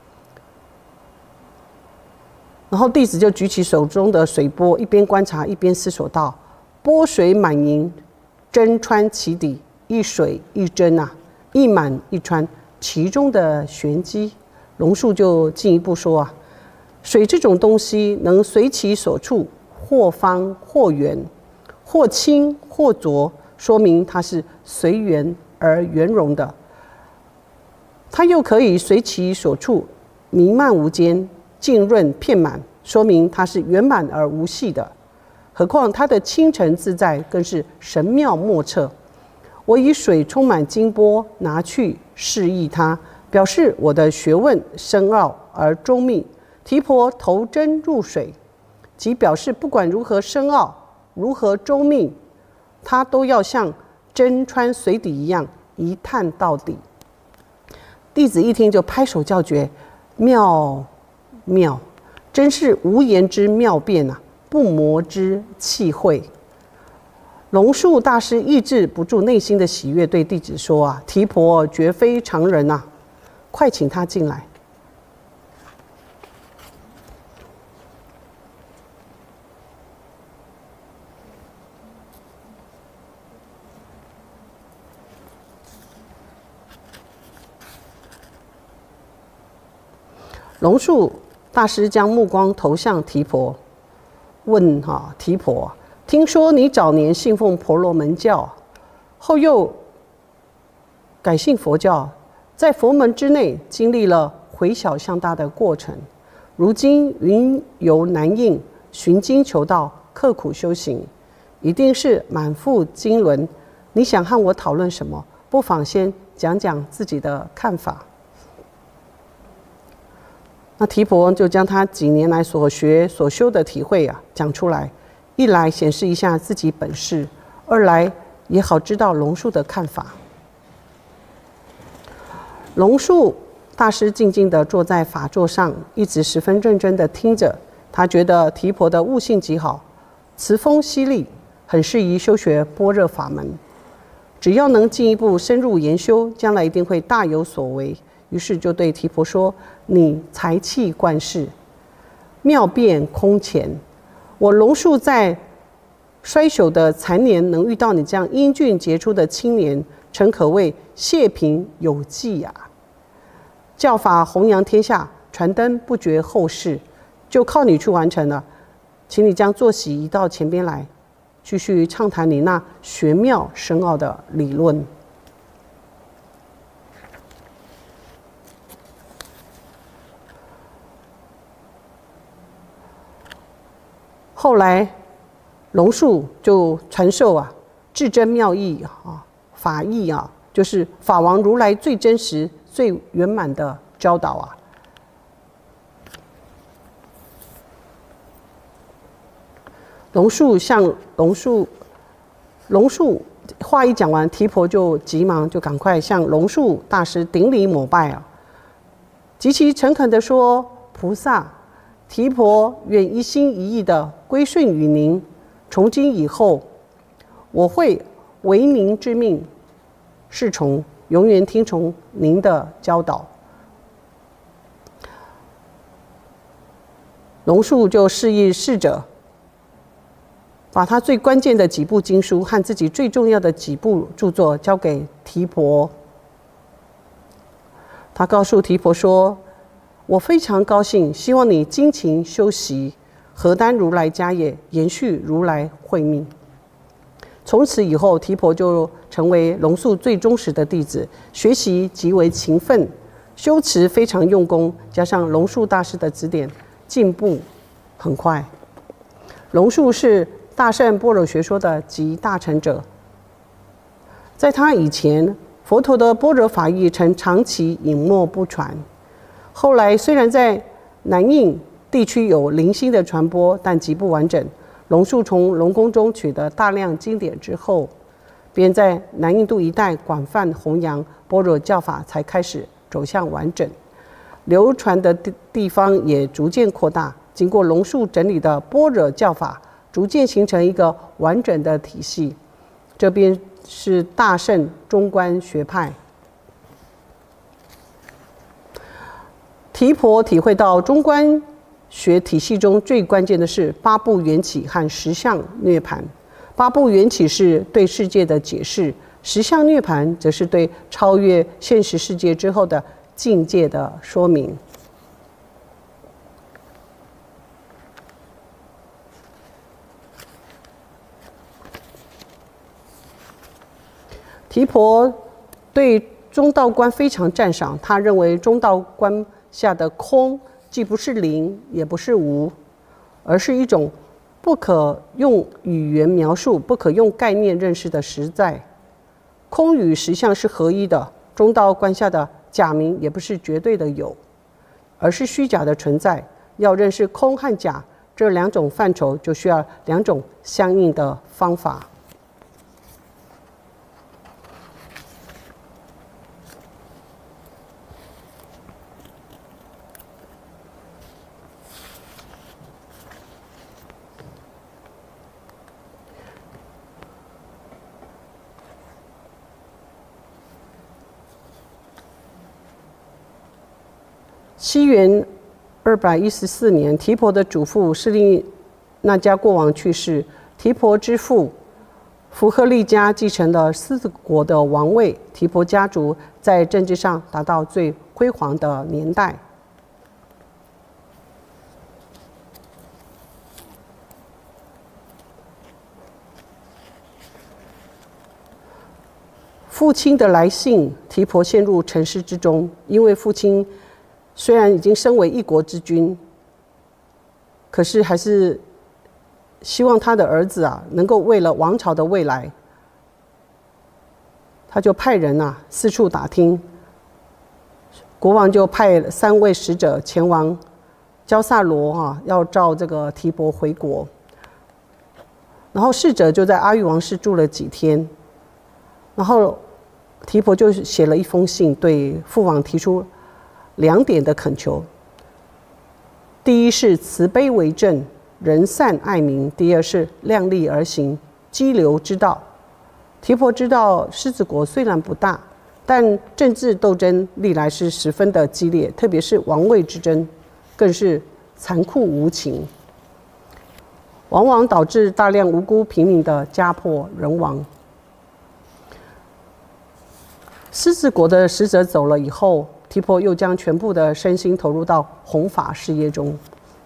然后弟子就举起手中的水钵，一边观察一边思索道：钵水满盈，针穿其底，一水一针啊，一满一穿，其中的玄机。龙树就进一步说啊：水这种东西能随其所处，或方或圆，或清或浊，说明它是随缘而圆融的。它又可以随其所处，弥漫无间，浸润遍满，说明它是圆满而无细的。何况它的清澄自在，更是神妙莫测。我以水充满金钵，拿去示意它，表示我的学问深奥而周密。提婆投针入水，即表示不管如何深奥，如何周密，它都要像针穿水底一样，一探到底。弟子一听就拍手叫绝：妙妙，真是无言之妙辩啊，不磨之气慧。龙树大师抑制不住内心的喜悦，对弟子说啊：提婆绝非常人啊，快请他进来。 龙树大师将目光投向提婆，问提婆：听说你早年信奉婆罗门教，后又改信佛教，在佛门之内经历了回小向大的过程，如今云游南印，寻经求道，刻苦修行，一定是满腹经纶。你想和我讨论什么？不妨先讲讲自己的看法。那提婆就将他几年来所学所修的体会讲出来，一来显示一下自己本事，二来也好知道龙树的看法。龙树大师静静地坐在法座上，一直十分认真地听着。他觉得提婆的悟性极好，词风犀利，很适宜修学般若法门。只要能进一步深入研修，将来一定会大有所为。于是就对提婆说：“你才气贯世，妙辩空前。我龙树在衰朽的残年能遇到你这样英俊杰出的青年，诚可谓谢凭有记呀！教法弘扬天下，传灯不绝后世，就靠你去完成了。请你将坐席移到前边来，继续畅谈你那玄妙深奥的理论。”后来，龙树就传授至真妙义法义就是法王如来最真实、最圆满的教导龙树话一讲完，提婆就急忙就赶快向龙树大师顶礼膜拜极其诚恳地说：“菩萨，提婆愿一心一意地归顺于您，从今以后，我会违您之命，是从永远听从您的教导。”龙树就示意侍者把他最关键的几部经书和自己最重要的几部著作交给提婆。他告诉提婆说：“我非常高兴，希望你精勤修习，何担如来家业，延续如来慧命。”从此以后，提婆就成为龙树最忠实的弟子，学习极为勤奋，修持非常用功，加上龙树大师的指点，进步很快。龙树是大乘般若学说的集大成者，在他以前，佛陀的般若法义曾长期隐没不传。后来虽然在南印地区有零星的传播，但极不完整。龙树从龙宫中取得大量经典之后，便在南印度一带广泛弘扬般若教法，才开始走向完整。流传的地方也逐渐扩大。经过龙树整理的般若教法，逐渐形成一个完整的体系。这边是大乘中观学派。提婆体会到中观学体系中最关键的是八部缘起和实相涅槃。八部缘起是对世界的解释，实相涅槃则是对超越现实世界之后的境界的说明。提婆对中道观非常赞赏，他认为中道观下的空既不是零，也不是无，而是一种不可用语言描述、不可用概念认识的实在。空与实相是合一的，中道观下的假名也不是绝对的有，而是虚假的存在。要认识空和假这两种范畴，就需要两种相应的方法。西元214年，提婆的祖父势力那家国王去世，提婆之父福赫利家继承了四国的王位，提婆家族在政治上达到最辉煌的年代。 父亲的来信，提婆陷入沉思之中，因为父亲虽然已经身为一国之君，可是还是希望他的儿子啊，能够为了王朝的未来，他就派人啊四处打听。国王就派3位使者前往焦萨罗啊，要召这个提婆回国。然后使者就在阿育王室住了几天，然后提婆就写了一封信，对父王提出2点的恳求。第一是慈悲为政，仁善爱民；第二是量力而行，激流之道。提婆知道狮子国虽然不大，但政治斗争历来是十分的激烈，特别是王位之争，更是残酷无情，往往导致大量无辜平民的家破人亡。狮子国的使者走了以后，提婆又将全部的身心投入到弘法事业中。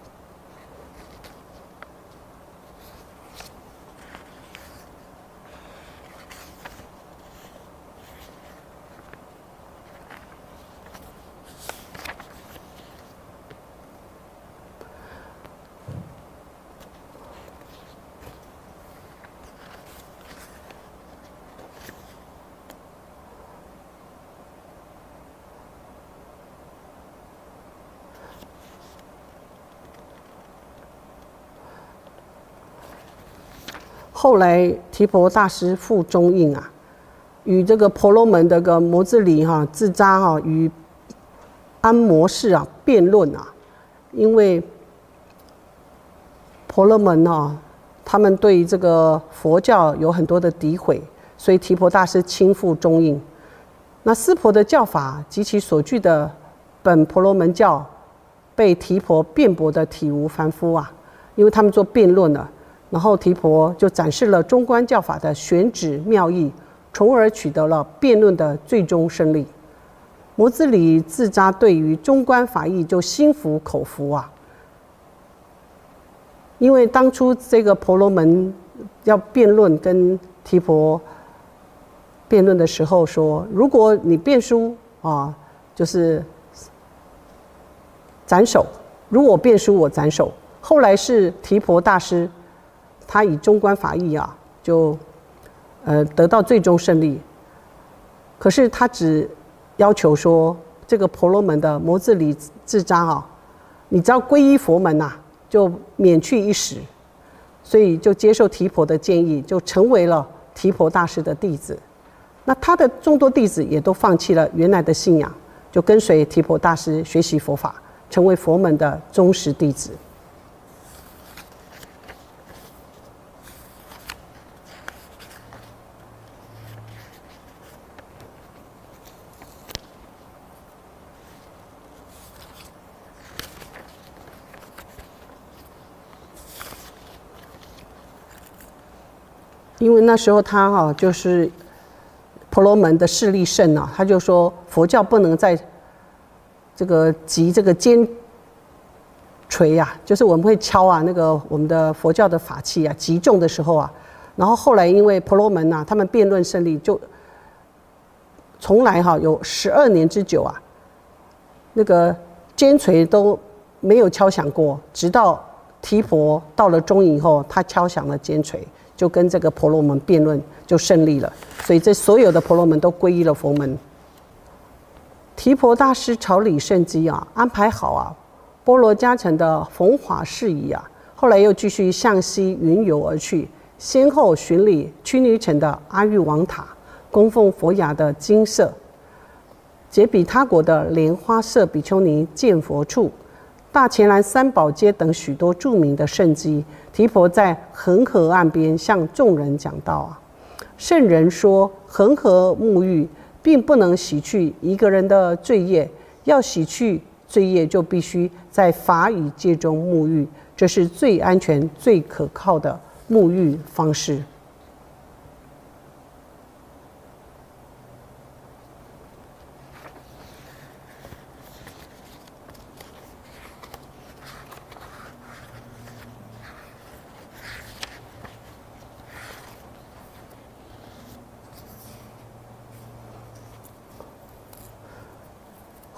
后来提婆大师赴中印啊，与这个婆罗门的个摩智里自扎与安摩士啊辩论啊，因为婆罗门他们对这个佛教有很多的诋毁，所以提婆大师亲赴中印。那湿婆的教法及其所据的本婆罗门教，被提婆辩驳的体无完肤啊，因为他们做辩论了。然后提婆就展示了中观教法的玄旨妙义，从而取得了辩论的最终胜利。摩智里自扎对于中观法义就心服口服啊，因为当初这个婆罗门要辩论跟提婆辩论的时候说，如果你辩输啊，就是斩首；如果我辩输，我斩首。后来是提婆大师。他以中观法义啊，就得到最终胜利。可是他只要求说，这个婆罗门的摩智里自扎啊，你只要皈依佛门呐，就免去一死。所以就接受提婆的建议，就成为了提婆大师的弟子。那他的众多弟子也都放弃了原来的信仰，就跟随提婆大师学习佛法，成为佛门的忠实弟子。因为那时候他就是婆罗门的势力盛啊，他就说佛教不能在这个击这个尖锤啊，就是我们会敲啊那个我们的佛教的法器啊击中的时候啊，然后后来因为婆罗门啊他们辩论胜利，就从来有12年之久啊，那个尖锤都没有敲响过，直到提婆到了中印以后，他敲响了尖锤。就跟这个婆罗门辩论就胜利了，所以这所有的婆罗门都皈依了佛门。提婆大师朝礼圣机啊，安排好啊，波罗迦城的弘法事宜啊，后来又继续向西云游而去，先后巡礼屈尼城的阿育王塔，供奉佛牙的精舍，杰比他国的莲花色比丘尼见佛处，大前兰三宝街等许多著名的圣迹。提婆在恒河岸边向众人讲道啊，圣人说，恒河沐浴并不能洗去一个人的罪业，要洗去罪业就必须在法语界中沐浴，这是最安全、最可靠的沐浴方式。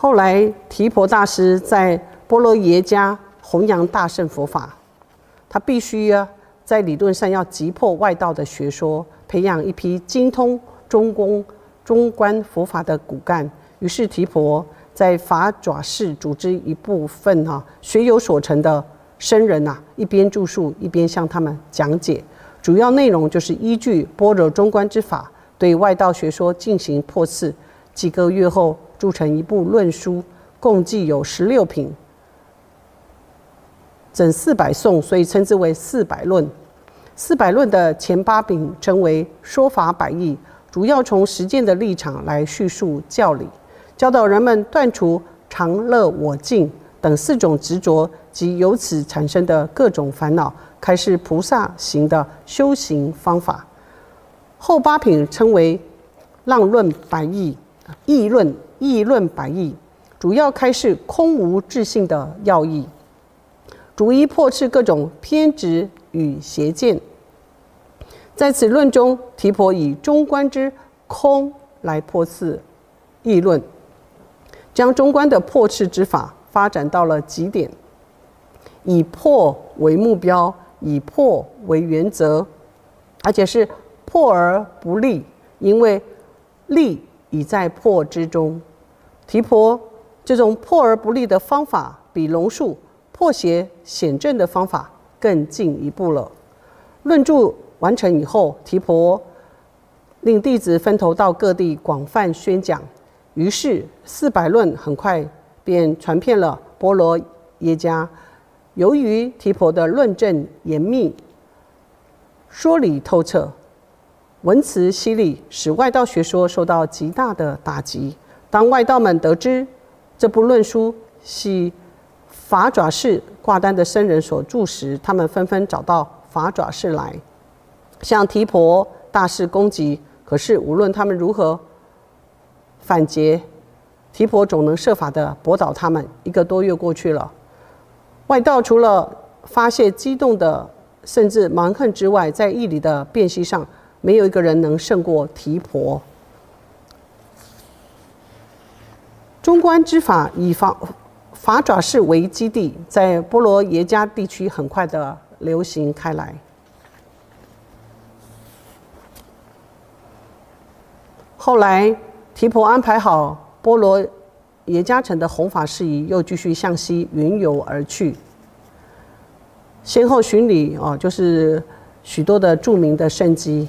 后来提婆大师在波罗耶迦弘扬大乘佛法，他必须在理论上要击破外道的学说，培养一批精通中观佛法的骨干。于是提婆在法爪寺组织一部分学有所成的僧人一边著述一边向他们讲解，主要内容就是依据般若中观之法，对外道学说进行破斥。几个月后，著成一部论书，共计有16品，整400颂，所以称之为400论。400论的前8品称为说法百义，主要从实践的立场来叙述教理，教导人们断除常乐我净等4种执着及由此产生的各种烦恼，开示菩萨行的修行方法。后8品称为浪论百义、议论百义，主要开示空无自性的要义，逐一破斥各种偏执与邪见。在此论中，提婆以中观之空来破斥议论，将中观的破斥之法发展到了极点，以破为目标，以破为原则，而且是破而不立，因为立已在破之中。提婆这种破而不立的方法，比龙树破邪显正的方法更进一步了。论著完成以后，提婆令弟子分头到各地广泛宣讲，于是400论很快便传遍了波罗耶迦。由于提婆的论证严密，说理透彻，文辞犀利，使外道学说受到极大的打击。当外道们得知这部论书系法爪寺挂单的僧人所著时，他们纷纷找到法爪寺来，向提婆大肆攻击。可是无论他们如何反诘，提婆总能设法的驳倒他们。1个多月过去了，外道除了发泄激动的甚至蛮横之外，在义理的辨析上，没有一个人能胜过提婆。中观之法以法爪寺为基地，在波罗耶迦地区很快的流行开来。后来提婆安排好波罗耶迦城的弘法事宜，又继续向西云游而去，先后巡礼就是许多的著名的圣迹。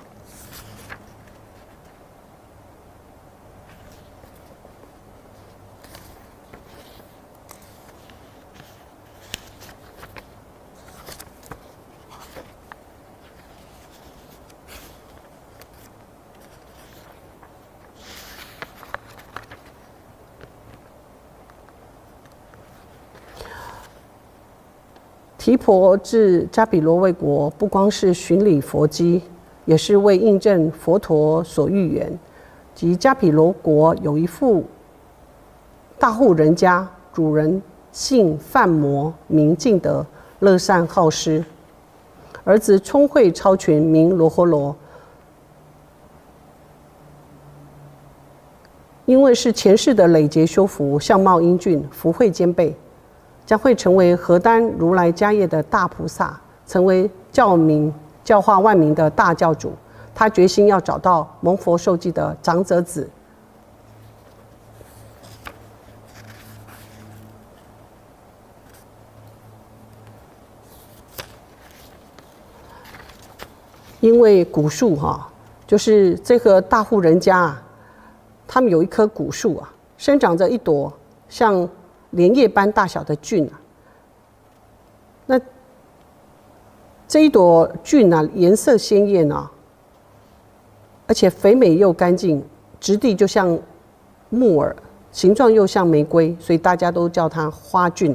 提婆至迦毗罗卫国，不光是巡礼佛迹，也是为印证佛陀所预言。即迦毗罗国有一户大户人家，主人姓范摩，名净德，乐善好施，儿子聪慧超群，名罗诃罗。因为是前世的累劫修福，相貌英俊，福慧兼备，将会成为何丹如来家业的大菩萨，成为教化万民的大教主。他决心要找到蒙佛受记的长者子。因为古树就是这个大户人家他们有一棵古树生长着一朵像莲叶般大小的菌那这一朵菌颜色鲜艳而且肥美又干净，质地就像木耳，形状又像玫瑰，所以大家都叫它花菌。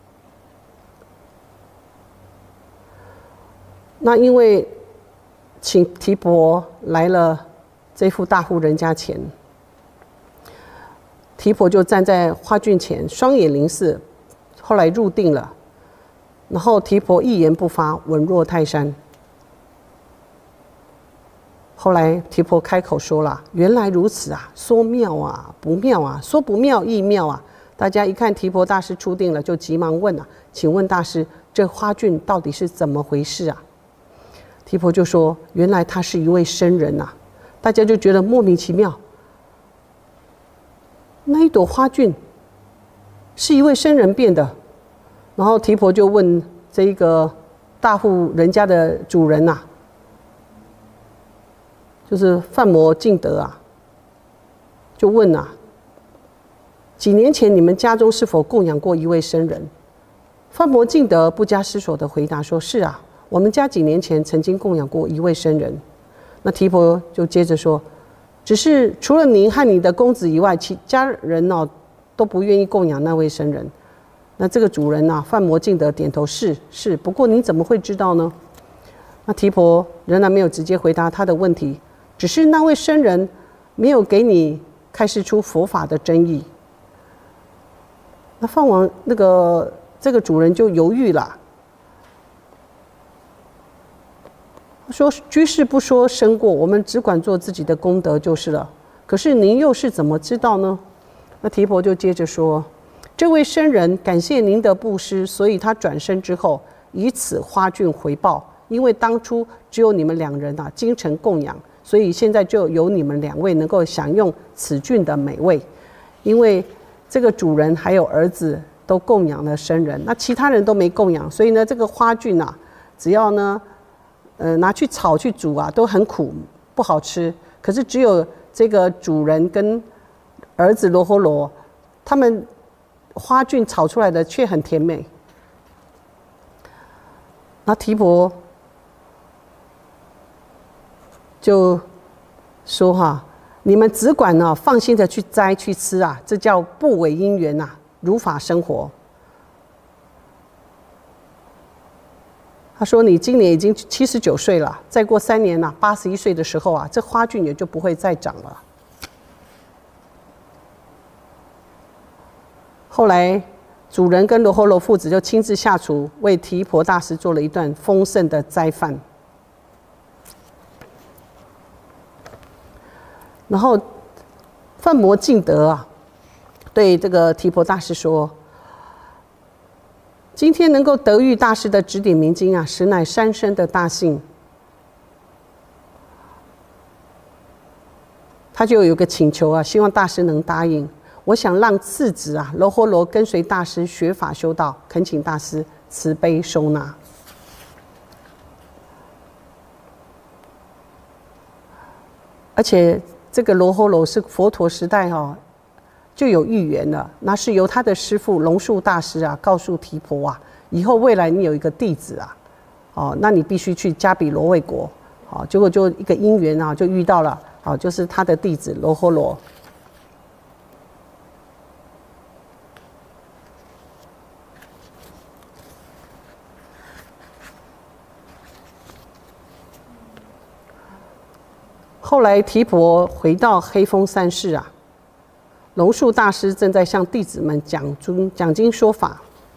那因为请提婆来了这户大户人家前，提婆就站在花菌前，双眼灵视，后来入定了。然后提婆一言不发，稳若泰山。 后来提婆开口说了：“原来如此啊，说妙啊，不妙啊，说不妙亦妙啊。”大家一看提婆大师出定了，就急忙问啊：“请问大师，这花俊到底是怎么回事啊？”提婆就说：“原来他是一位僧人啊。”大家就觉得莫名其妙，那一朵花俊是一位僧人变的。然后提婆就问这一个大户人家的主人啊，就是范摩敬德啊，就问啊：“几年前你们家中是否供养过一位僧人？”范摩敬德不加思索的回答说：“是啊，我们家几年前曾经供养过一位僧人。”那提婆就接着说：“只是除了您和你的公子以外，其家人呢都不愿意供养那位僧人。”那这个主人啊，范摩敬德点头：“是，不过您怎么会知道呢？”那提婆仍然没有直接回答他的问题，只是那位僧人没有给你开示出佛法的真意。那范王这个主人就犹豫了，说：“居士不说生过，我们只管做自己的功德就是了。可是您又是怎么知道呢？”那提婆就接着说：“这位僧人感谢您的布施，所以他转生之后以此花俊回报。因为当初只有你们两人啊精诚供养，所以现在就由你们两位能够享用此俊的美味。因为这个主人还有儿子都供养了僧人，那其他人都没供养，所以呢，这个花俊啊，只要呢拿去炒去煮啊，都很苦，不好吃。可是只有这个主人跟儿子罗侯罗，他们花俊炒出来的却很甜美。”那提婆就说：“你们只管呢放心的去摘去吃啊，这叫不违因缘啊，如法生活。”他说：“你今年已经79岁了，再过3年啊，81岁的时候啊，这花俊也就不会再长了。”后来主人跟罗侯罗父子就亲自下厨，为提婆大师做了一顿丰盛的斋饭。然后范摩敬德啊，对这个提婆大师说：“今天能够得遇大师的指点明经啊，实乃三生的大幸。”他就有个请求啊，希望大师能答应。我想让次子啊罗侯罗跟随大师学法修道，恳请大师慈悲收纳。而且这个罗侯罗是佛陀时代就有预言了，那是由他的师父龙树大师啊告诉提婆啊，以后未来你有一个弟子啊，那你必须去迦毗罗卫国，结果就一个因缘啊就遇到了，就是他的弟子罗侯罗。后来提婆回到黑风山寺啊，龙树大师正在向弟子们讲经说法。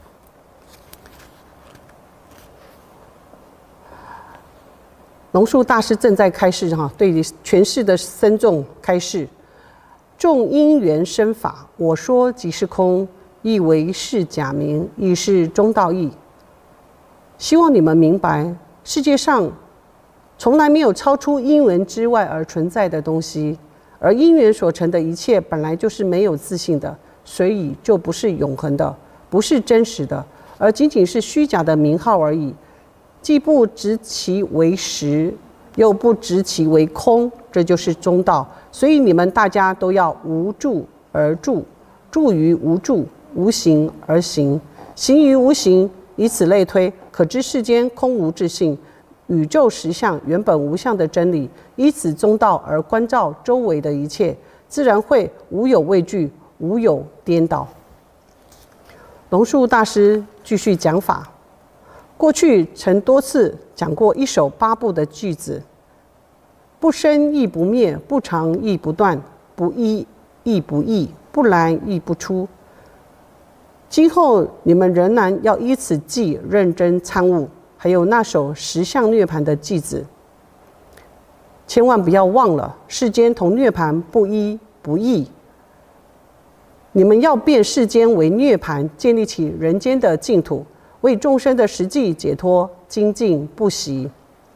龙树大师正在开示对全市的僧众开示：众因缘生法，我说即是空，亦为是假名，亦是中道义。希望你们明白，世界上从来没有超出因缘之外而存在的东西，而因缘所成的一切本来就是没有自性的，所以就不是永恒的，不是真实的，而仅仅是虚假的名号而已。既不执其为实，又不执其为空，这就是中道。所以你们大家都要无住而住，住于无住，无形而行，行于无形，以此类推，可知世间空无自性，宇宙实相原本无相的真理，依此中道而关照周围的一切，自然会无有畏惧，无有颠倒。龙树大师继续讲法，过去曾多次讲过一首8部的句子：不生亦不灭，不长亦不断，不一亦不异，不然亦不出。今后你们仍然要依此记认真参悟。还有那首十相涅槃的句子： 千万不要忘了，世间同涅盘不一不异。你们要变世间为涅盘，建立起人间的净土，为众生的实际解脱精进不息。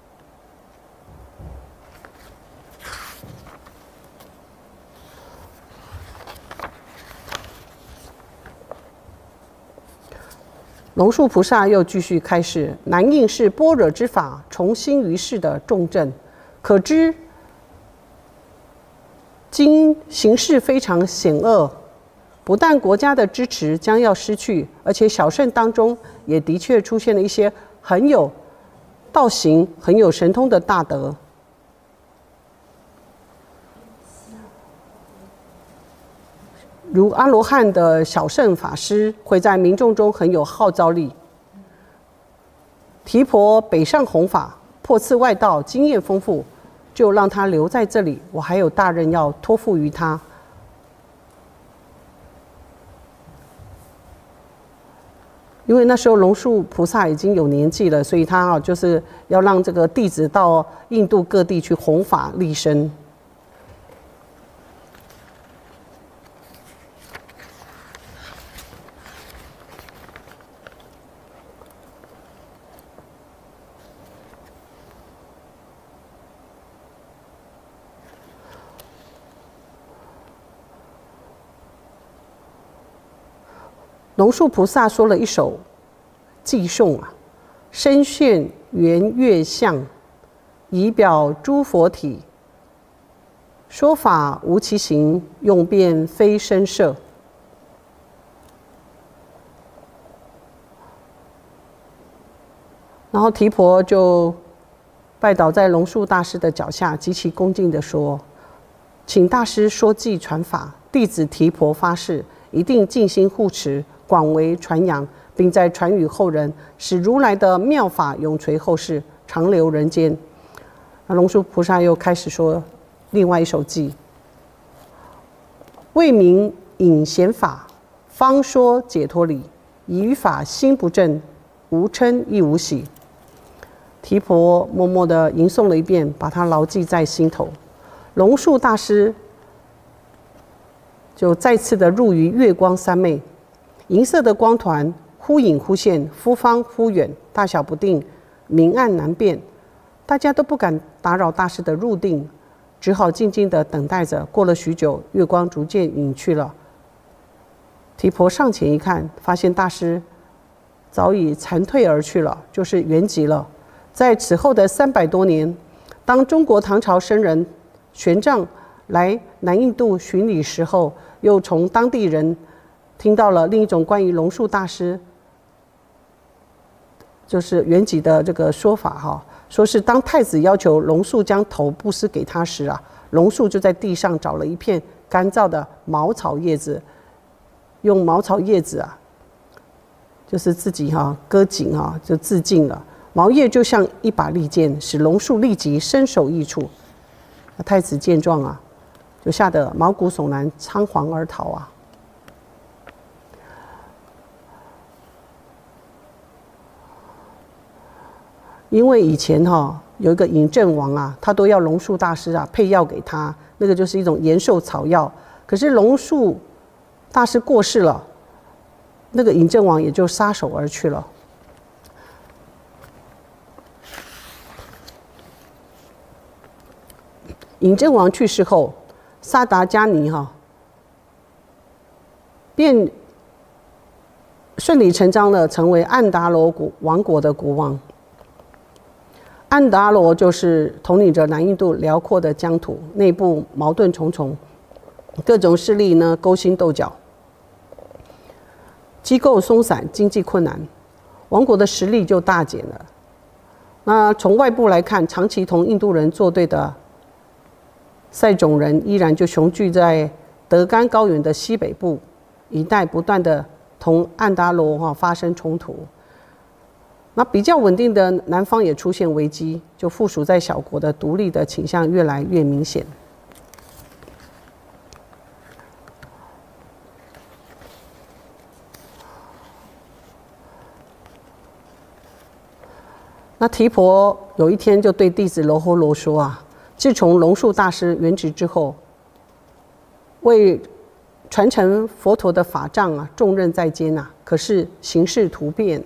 龙树菩萨又继续开示：南印是般若之法重新于世的重镇，可知今形势非常险恶，不但国家的支持将要失去，而且小乘当中也的确出现了一些很有道行、很有神通的大德。如阿罗汉的小乘法师会在民众中很有号召力。提婆北上弘法，破次外道，经验丰富，就让他留在这里。我还有大任要托付于他。因为那时候龙树菩萨已经有年纪了，所以他就是要让这个弟子到印度各地去弘法利生。龙树菩萨说了一首偈颂啊，身现圆月相，以表诸佛体。说法无其形，用遍非身色。然后提婆就拜倒在龙树大师的脚下，极其恭敬地说：“请大师说偈传法，弟子提婆发誓，一定尽心护持，广为传扬，并在传与后人，使如来的妙法永垂后世，长留人间。”那龙树菩萨又开始说另外一首偈：“为民引显法，方说解脱理。以于法心不正，无嗔亦无喜。”提婆默默地吟诵了一遍，把它牢记在心头。龙树大师就再次的入于月光三昧，银色的光团忽隐忽现，忽方忽远，大小不定，明暗难辨。大家都不敢打扰大师的入定，只好静静地等待着。过了许久，月光逐渐隐去了。提婆上前一看，发现大师早已残退而去了，就是圆寂了。在此后的300多年，当中国唐朝僧人玄奘来南印度巡礼时候，又从当地人听到了另一种关于龙树大师就是圆寂的这个说法哈，说是当太子要求龙树将头布施给他时啊，龙树就在地上找了一片干燥的茅草叶子，用茅草叶子啊，就是自己割颈就自尽了。毛叶就像一把利剑，使龙树立即身首异处。太子见状啊，就吓得毛骨悚然，仓皇而逃啊。因为以前有一个嬴政王啊，他都要龙树大师配药给他，那个就是一种延寿草药。可是龙树大师过世了，那个嬴政王也就撒手而去了。嬴政王去世后，萨达迦尼便顺理成章的成为安达罗王国的国王。安达罗就是统领着南印度辽阔的疆土，内部矛盾重重，各种势力呢勾心斗角，机构松散，经济困难，王国的实力就大减了。那从外部来看，长期同印度人作对的塞种人依然就雄踞在德干高原的西北部一带，不断的同安达罗发生冲突。那比较稳定的南方也出现危机，就附属在小国的独立的倾向越来越明显。那提婆有一天就对弟子罗睺罗说啊， 自从龙树大师圆寂之后，为传承佛陀的法藏啊，重任在肩啊，可是形势突变。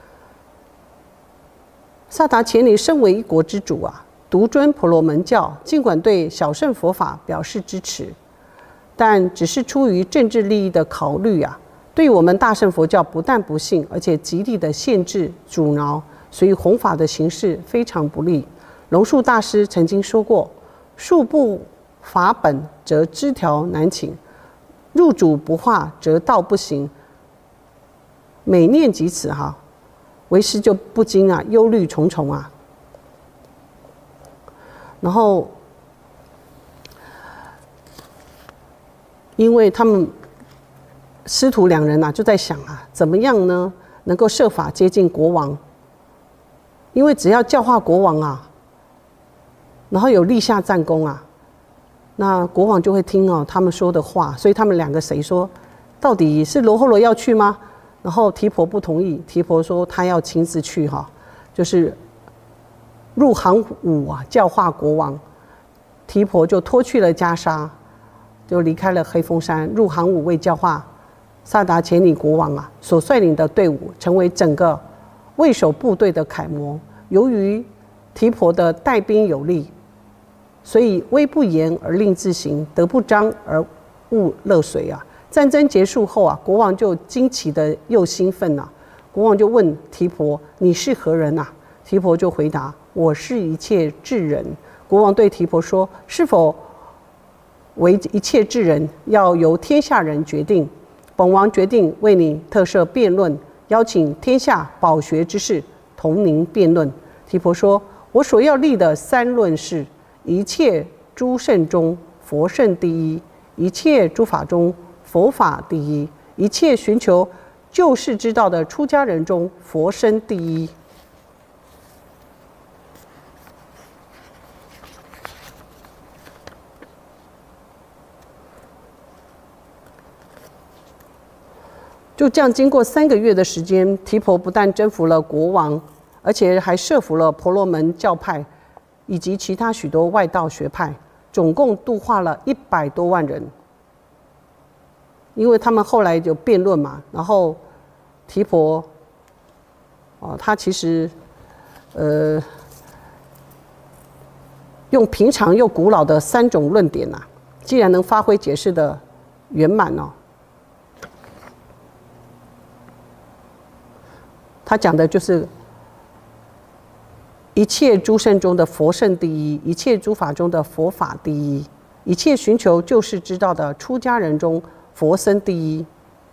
萨达伽尼身为一国之主啊，独尊婆罗门教，尽管对小乘佛法表示支持，但只是出于政治利益的考虑啊，对我们大乘佛教不但不信，而且极力的限制阻挠，所以弘法的形势非常不利。龙树大师曾经说过：“树不法本，则枝条难请；入主不化，则道不行。”每念及此哈，为师就不禁啊忧虑重重啊。然后，因为他们师徒两人啊就在想啊，怎么样呢能够设法接近国王？因为只要教化国王啊，然后有立下战功啊，那国王就会听哦他们说的话。所以他们两个谁说，到底是罗睺罗要去吗？然后提婆不同意，提婆说他要亲自去哈，就是入行武啊教化国王。提婆就脱去了袈裟，就离开了黑风山，入行武为教化萨达伽尼国王啊所率领的队伍，成为整个卫守部队的楷模。由于提婆的带兵有力，所以威不严而令自行，德不彰而物乐随啊。战争结束后啊，国王就惊奇的又兴奋啊。国王就问提婆：“你是何人啊？”提婆就回答：“我是一切智人。”国王对提婆说：“是否为一切智人，要由天下人决定。本王决定为你特设辩论，邀请天下饱学之士同您辩论。”提婆说：“我所要立的三论是：一切诸圣中佛圣第一，一切诸法中佛法第一，一切寻求救世之道的出家人中佛身第一。”就这样，经过3个月的时间，提婆不但征服了国王，而且还摄服了婆罗门教派以及其他许多外道学派，总共度化了100多万人。因为他们后来就辩论嘛，然后提婆，他其实，用平常又古老的3种论点啊，既然能发挥解释的圆满哦。他讲的就是一切诸圣中的佛圣第一，一切诸法中的佛法第一，一切寻求救世之道的出家人中佛身第一。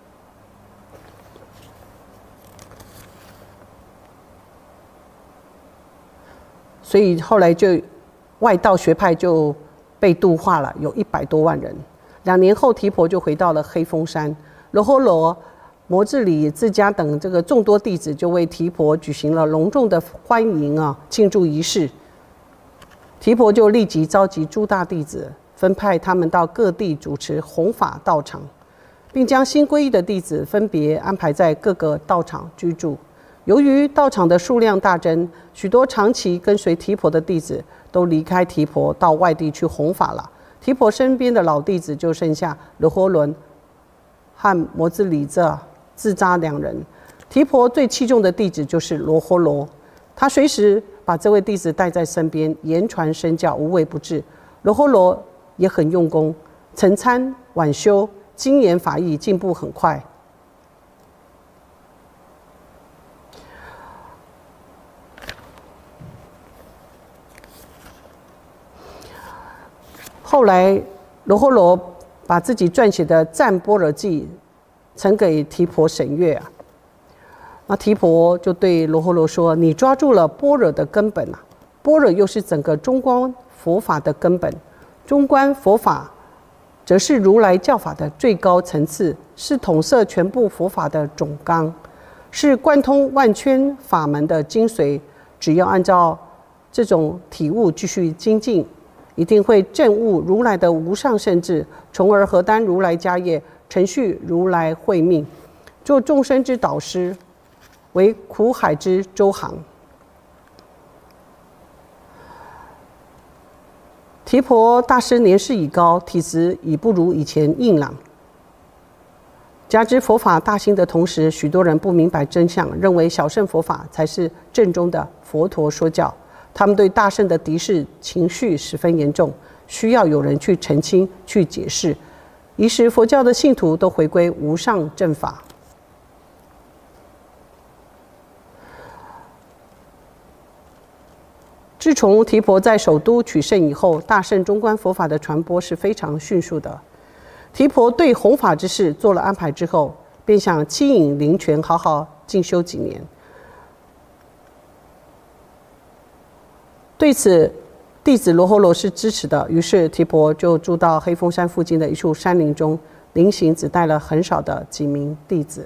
所以后来就外道学派就被度化了，有100多万人。2年后，提婆就回到了黑风山，罗睺罗、摩智里、自家等这个众多弟子就为提婆举行了隆重的欢迎啊庆祝仪式。提婆就立即召集诸大弟子，分派他们到各地主持弘法道场，并将新皈依的弟子分别安排在各个道场居住。由于道场的数量大增，许多长期跟随提婆的弟子都离开提婆到外地去弘法了。提婆身边的老弟子就剩下罗睺罗和摩智里自扎2人。提婆最器重的弟子就是罗睺罗，他随时把这位弟子带在身边，言传身教，无微不至。罗睺罗也很用功，晨参晚修，精研法义，进步很快。后来罗睺罗把自己撰写的《赞般若记》呈给提婆审阅啊。那提婆就对罗睺罗说：“你抓住了般若的根本啊，般若又是整个中观佛法的根本。中观佛法则是如来教法的最高层次，是统摄全部佛法的总纲，是贯通万圈法门的精髓。只要按照这种体悟继续精进，一定会证悟如来的无上圣智，从而何担如来家业，承续如来慧命，做众生之导师，为苦海之周航。” 提婆大师年事已高，体质已不如以前硬朗。加之佛法大兴的同时，许多人不明白真相，认为小乘佛法才是正宗的佛陀说教。他们对大乘的敌视情绪十分严重，需要有人去澄清、去解释。于是佛教的信徒都回归无上正法。自从提婆在首都取胜以后，大乘中观佛法的传播是非常迅速的。提婆对弘法之事做了安排之后，便想栖隐灵泉，好好进修几年。对此，弟子罗睺罗是支持的，于是提婆就住到黑风山附近的一处山林中，临行只带了很少的几名弟子。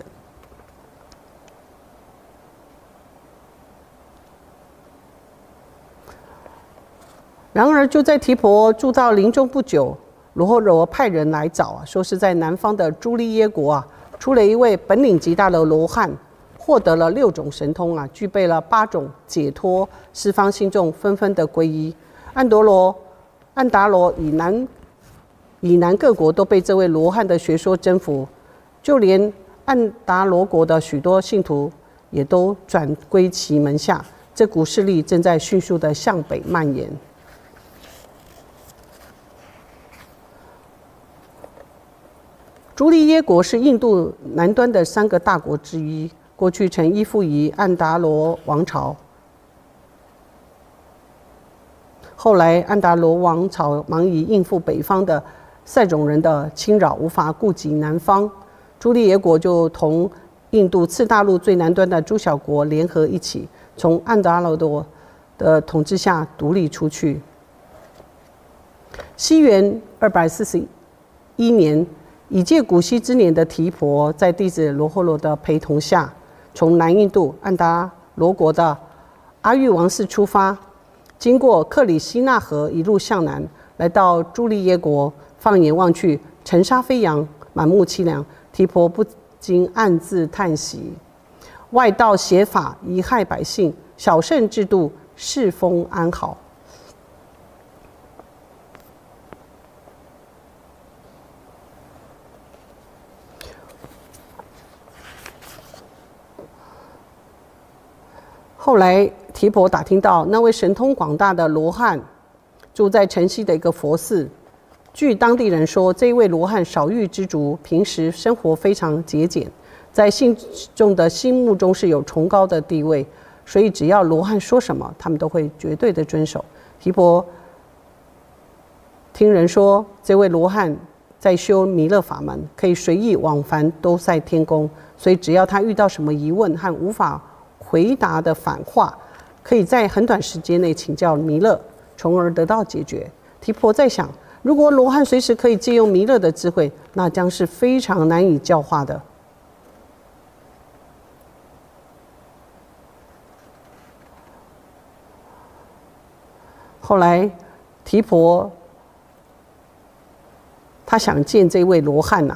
然而，就在提婆住到林中不久，罗睺罗派人来找说是在南方的朱利耶国出了一位本领极大的罗汉，获得了6种神通具备了8种解脱，四方信众纷纷的皈依。安达罗以南各国都被这位罗汉的学说征服，就连安达罗国的许多信徒也都转归其门下。这股势力正在迅速的向北蔓延。朱利耶国是印度南端的3个大国之一，过去曾依附于安达罗王朝。后来，安达罗王朝忙于应付北方的塞种人的侵扰，无法顾及南方，朱利耶国就同印度次大陆最南端的诸小国联合一起，从安达罗的统治下独立出去。西元241年。已届古稀之年的提婆，在弟子罗睺罗的陪同下，从南印度安达罗国的阿育王寺出发，经过克里希纳河，一路向南，来到朱利耶国。放眼望去，尘沙飞扬，满目凄凉。提婆不禁暗自叹息：外道邪法，贻害百姓；小乘制度，世风安好。后来，提婆打听到那位神通广大的罗汉住在城西的一个佛寺。据当地人说，这位罗汉少欲知足，平时生活非常节俭，在信众的心目中是有崇高的地位，所以只要罗汉说什么，他们都会绝对的遵守。提婆听人说，这位罗汉在修弥勒法门，可以随意往返，都在天宫，所以只要他遇到什么疑问和无法回答的反话，可以在很短时间内请教弥勒，从而得到解决。提婆在想，如果罗汉随时可以借用弥勒的智慧，那将是非常难以教化的。后来，提婆他想见这位罗汉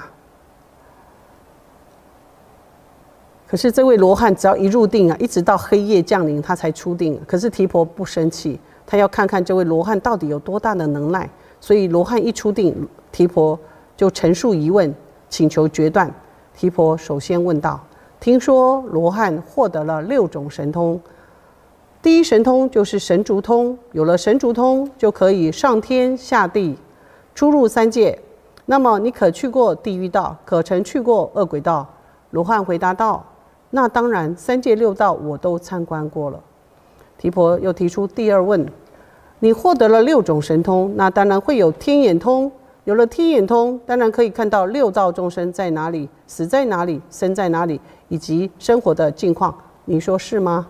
可是这位罗汉只要一入定一直到黑夜降临，他才出定。可是提婆不生气，他要看看这位罗汉到底有多大的能耐。所以罗汉一出定，提婆就陈述疑问，请求决断。提婆首先问道：听说罗汉获得了6种神通，第一神通就是神足通，有了神足通就可以上天下地，出入3界。那么你可去过地狱道，可曾去过恶鬼道？罗汉回答道：那当然，3界6道我都参观过了。提婆又提出第2问：你获得了6种神通，那当然会有天眼通。有了天眼通，当然可以看到6道众生在哪里，死在哪里，生在哪里，以及生活的境况。你说是吗？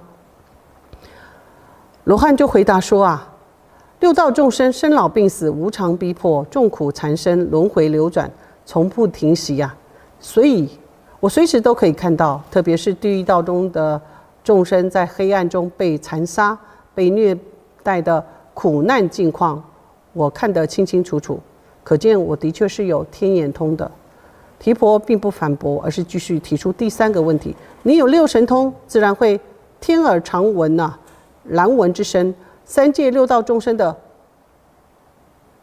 罗汉就回答说6道众生生老病死，无常逼迫，众苦缠身，轮回流转，从不停息所以我随时都可以看到，特别是地狱道中的众生在黑暗中被残杀、被虐待的苦难境况，我看得清清楚楚。可见我的确是有天眼通的。提婆并不反驳，而是继续提出第3个问题：你有6神通，自然会天耳常闻蓝闻之声，3界6道众生的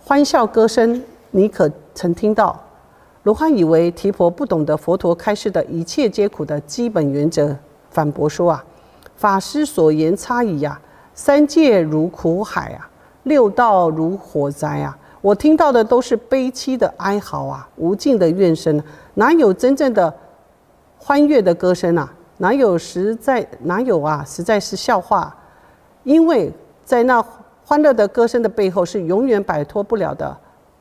欢笑歌声，你可曾听到？”罗汉以为提婆不懂得佛陀开示的一切皆苦的基本原则，反驳说：“法师所言差矣呀！三界如苦海啊，六道如火灾啊！我听到的都是悲戚的哀嚎啊，无尽的怨声，哪有真正的欢悦的歌声啊？哪有实在是笑话。因为在那欢乐的歌声的背后，是永远摆脱不了的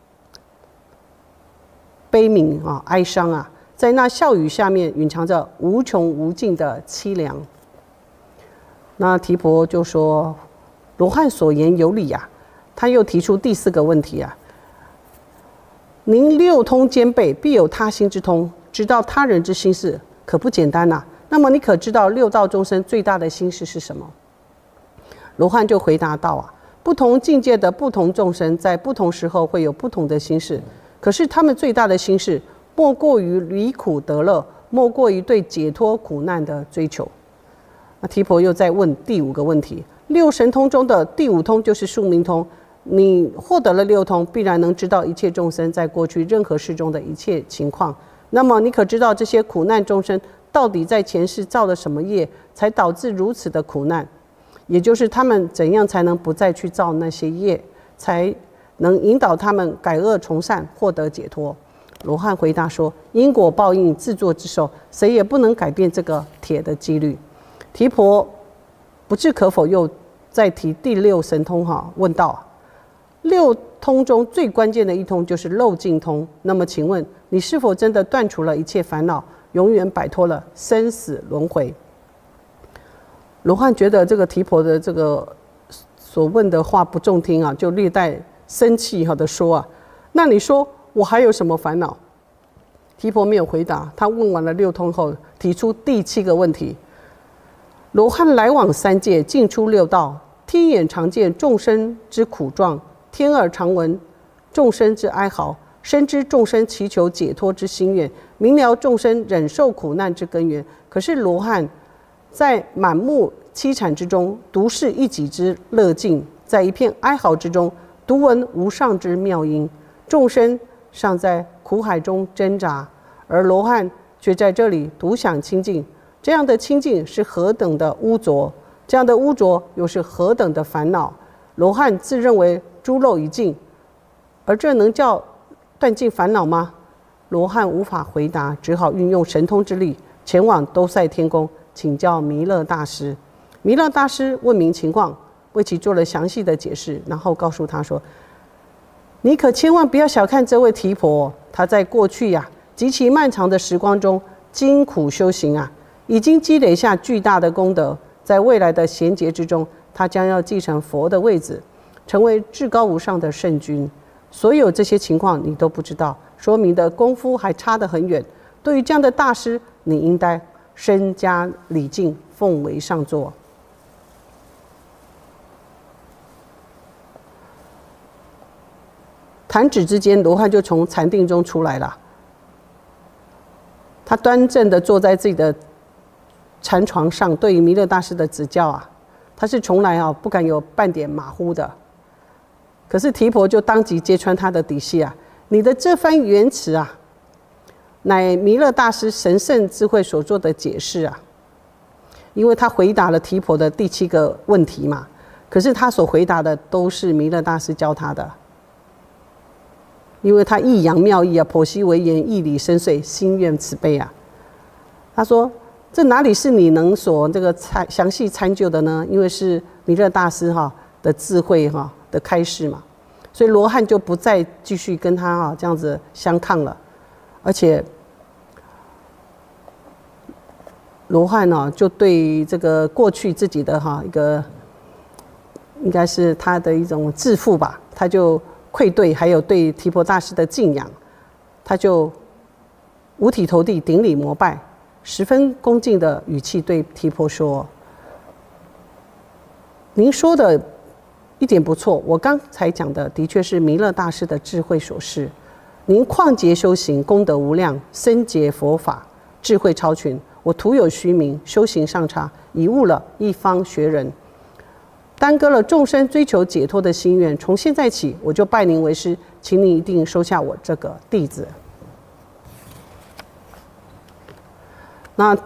悲悯啊、哀伤啊，在那笑语下面蕴藏着无穷无尽的凄凉。”那提婆就说：“罗汉所言有理啊。”他又提出第4个问题啊：“您六通兼备，必有他心之通，知道他人之心事，可不简单啊。那么你可知道六道众生最大的心事是什么？”罗汉就回答道：“不同境界的不同众生，在不同时候会有不同的心事，可是他们最大的心事，莫过于离苦得乐，莫过于对解脱苦难的追求。”那提婆又再问第5个问题：“六神通中的第5通就是宿命通，你获得了六通，必然能知道一切众生在过去任何世中的一切情况。那么你可知道这些苦难众生到底在前世造了什么业，才导致如此的苦难？也就是他们怎样才能不再去造那些业，才能引导他们改恶从善，获得解脱？”罗汉回答说：“因果报应，自作之受，谁也不能改变这个铁的纪律。”提婆不置可否，又再提第6神通问道：“六通中最关键的一通就是漏尽通，那么请问你是否真的断除了一切烦恼，永远摆脱了生死轮回？”罗汉觉得这个提婆的这个所问的话不中听啊，就略带生气的说：“那你说我还有什么烦恼？”提婆没有回答，他问完了六通后，提出第7个问题：“罗汉来往三界，进出六道，天眼常见众生之苦状，天耳常闻众生之哀嚎，深知众生祈求解脱之心愿，明了众生忍受苦难之根源。可是罗汉在满目凄惨之中，独视一己之乐境，在一片哀嚎之中，独闻无上之妙音。众生尚在苦海中挣扎，而罗汉却在这里独享清净。这样的清净是何等的污浊，这样的污浊又是何等的烦恼。罗汉自认为诸漏已尽，而这能叫断尽烦恼吗？”罗汉无法回答，只好运用神通之力，前往兜率天宫请教弥勒大师。弥勒大师问明情况，为其做了详细的解释，然后告诉他说：“你可千万不要小看这位提婆，他在过去极其漫长的时光中精苦修行已经积累下巨大的功德，在未来的贤劫之中，他将要继承佛的位置，成为至高无上的圣君。所有这些情况你都不知道，说明的功夫还差得很远。对于这样的大师，你应该深加礼敬，奉为上座。”弹指之间，罗汉就从禅定中出来了。他端正地坐在自己的禅床上，对于弥勒大师的指教他是从来不敢有半点马虎的。可是提婆就当即揭穿他的底细你的这番言辞乃弥勒大师神圣智慧所做的解释因为他回答了提婆的第7个问题嘛，可是他所回答的都是弥勒大师教他的。因为他抑扬妙义剖析为言，义理深邃，心愿慈悲他说：“这哪里是你能所这个详细参究的呢？因为是弥勒大师的智慧的开示嘛，所以罗汉就不再继续跟他这样子相抗了，而且罗汉就对这个过去自己的一个应该是他的一种自负吧，他就愧对，还有对提婆大师的敬仰，他就五体投地顶礼膜拜，十分恭敬的语气对提婆说：“您说的一点不错，我刚才讲的的确是弥勒大师的智慧所示。您旷劫修行，功德无量，深结佛法，智慧超群。我徒有虚名，修行尚差，已误了一方学人。 耽搁了众生追求解脱的心愿。从现在起，我就拜您为师，请你一定收下我这个弟子。那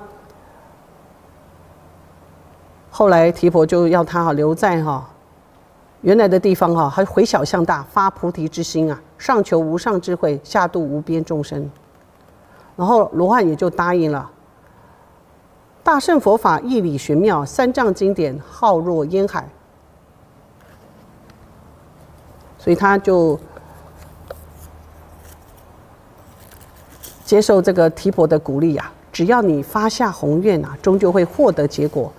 后来提婆就要他留在原来的地方还回小向大，发菩提之心啊，上求无上智慧，下度无边众生。然后罗汉也就答应了。大乘佛法义理玄妙，三藏经典浩若烟海，所以他就接受这个提婆的鼓励啊，只要你发下宏愿啊，终究会获得结果。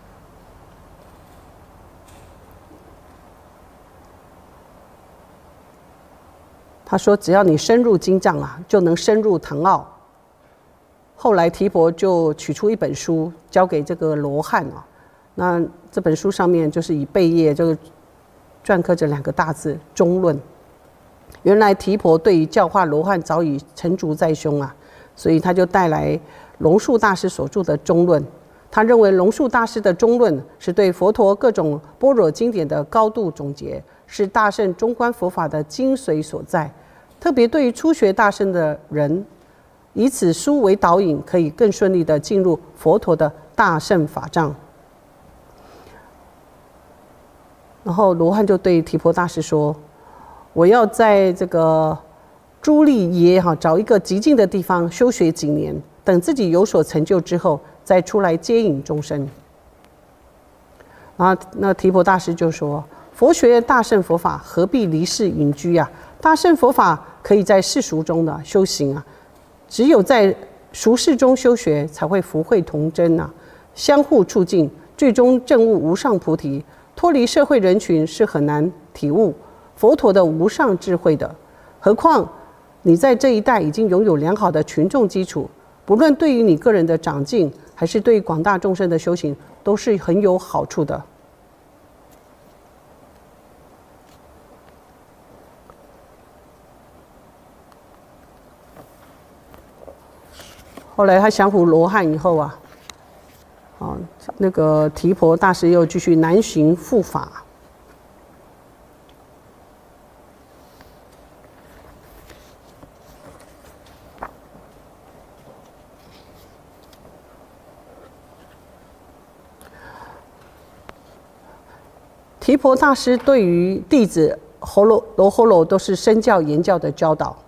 他说：“只要你深入经藏啊，就能深入唐奥。”后来提婆就取出一本书，交给这个罗汉啊。那这本书上面就是以贝叶就是篆刻着2个大字“中论”。原来提婆对于教化罗汉早已成竹在胸啊，所以他就带来龙树大师所著的《中论》。他认为龙树大师的《中论》是对佛陀各种般若经典的高度总结，是大乘中观佛法的精髓所在。特别对于初学大乘的人，以此书为导引，可以更顺利地进入佛陀的大乘法藏。然后罗汉就对提婆大师说：“我要在这个朱利耶找一个极静的地方修学几年，等自己有所成就之后，再出来接引众生。”然后那提婆大师就说：“佛学大乘佛法，何必离世隐居啊？大乘佛法可以在世俗中的修行啊。只有在俗世中修学，才会福慧同真啊，相互促进，最终证悟无上菩提。脱离社会人群是很难体悟佛陀的无上智慧的。何况你在这一代已经拥有良好的群众基础，不论对于你个人的长进，还是对于广大众生的修行，都是很有好处的。”后来他降服罗汉以后啊，那个提婆大师又继续南行护法。提婆大师对于弟子罗睺罗都是身教言教的教导。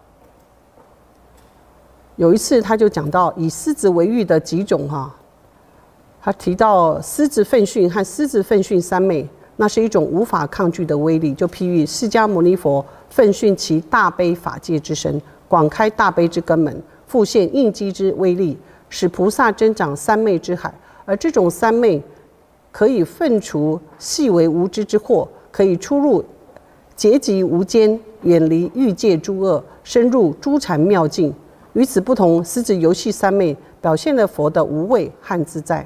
有一次，他就讲到以狮子为喻的几种他提到狮子奋训和狮子奋训三昧，那是一种无法抗拒的威力。就譬喻释迦牟尼佛奋训其大悲法界之身，广开大悲之根门，复现应机之威力，使菩萨增长三昧之海。而这种三昧可以奋除细微无知之祸，可以出入劫极无间，远离欲界诸恶，深入诸禅妙境。与此不同，狮子游戏三昧表现了佛的无畏和自在。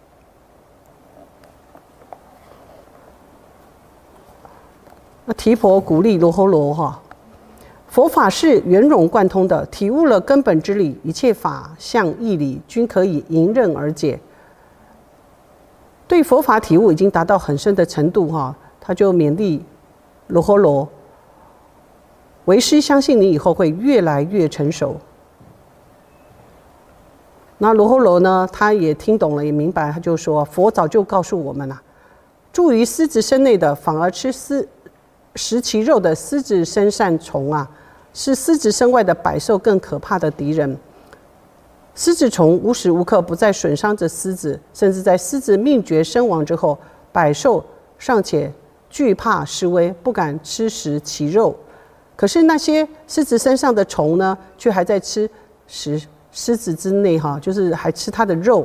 那提婆鼓励罗睺罗佛法是圆融贯通的，体悟了根本之理，一切法相义理均可以迎刃而解。对佛法体悟已经达到很深的程度他就勉励罗睺罗，为师相信你以后会越来越成熟。那罗睺罗呢，他也听懂了，也明白，他就说：佛早就告诉我们了，住于狮子身内的，反而食其肉的狮子身上虫是狮子身外的百兽更可怕的敌人。狮子虫无时无刻不在损伤着狮子，甚至在狮子命绝身亡之后，百兽尚且惧怕示威，不敢吃食其肉。可是那些狮子身上的虫呢，却还在吃食狮子之内就是还吃它的肉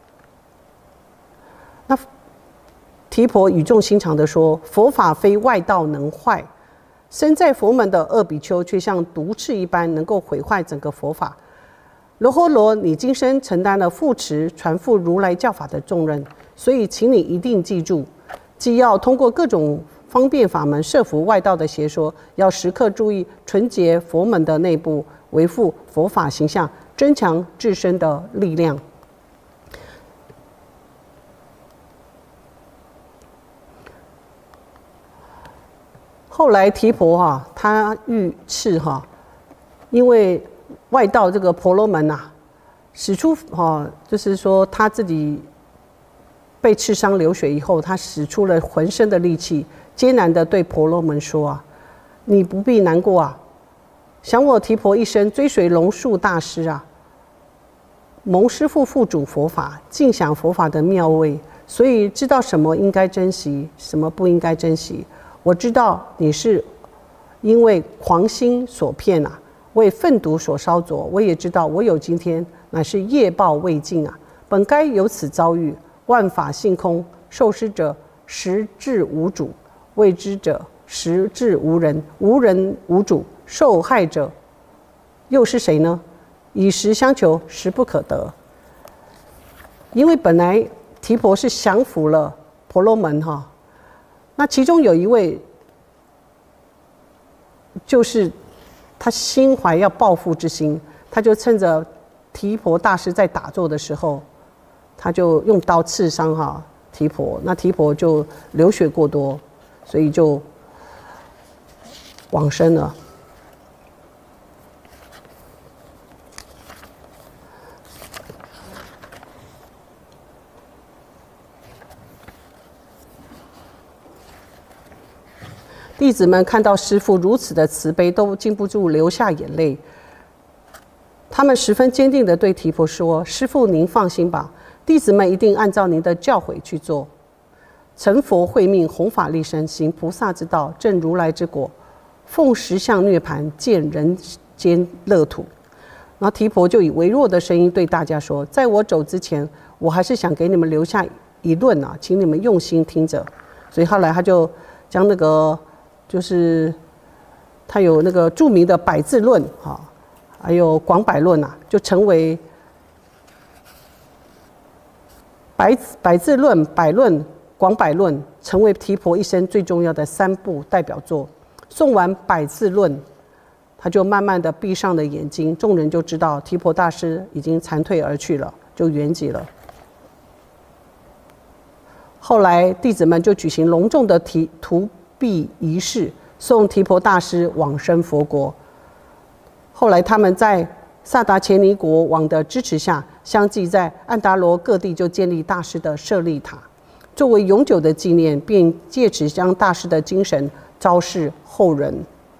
那提婆语重心长地说：佛法非外道能坏，身在佛门的恶比丘却像毒刺一般，能够毁坏整个佛法。罗睺罗，你今生承担了护持传付如来教法的重任，所以请你一定记住，既要通过各种方便法门摄服外道的邪说，要时刻注意纯洁佛门的内部，维护佛法形象，增强自身的力量。 后来提婆他遇刺因为外道这个婆罗门使出就是说他自己被刺伤流血以后，他使出了浑身的力气，艰难地对婆罗门说你不必难过想我提婆一生追随龙树大师蒙师父付嘱佛法，尽享佛法的妙味，所以知道什么应该珍惜，什么不应该珍惜。我知道你是因为狂心所骗为粪毒所烧灼，我也知道我有今天乃是业报未尽本该有此遭遇。万法性空，受施者实质无主，未知者实质无人，无人无主，受害者又是谁呢？以实相求，实不可得。因为本来提婆是降服了婆罗门那其中有一位就是他心怀要报复之心，他就趁着提婆大师在打坐的时候，他就用刀刺伤提婆，那提婆就流血过多，所以就往生了。弟子们看到师父如此的慈悲，都禁不住流下眼泪。他们十分坚定地对提婆说：“师父，您放心吧，弟子们一定按照您的教诲去做。成佛慧命，弘法利生，行菩萨之道，证如来之果，奉实相涅盘，见人间乐土。”然后提婆就以微弱的声音对大家说：“在我走之前，我还是想给你们留下一论请你们用心听着。”所以后来他就将那个就是他有那个著名的百字论还有广百论就成为百字论、百论、广百论，成为提婆一生最重要的3部代表作。诵完百字论，他就慢慢的闭上了眼睛，众人就知道提婆大师已经残退而去了，就圆寂了。后来弟子们就举行隆重的荼毗仪式，送提婆大师往生佛国。后来他们在萨达伽尼国王的支持下，相继在安达罗各地就建立大师的舍利塔，作为永久的纪念，并借此将大师的精神昭示后人。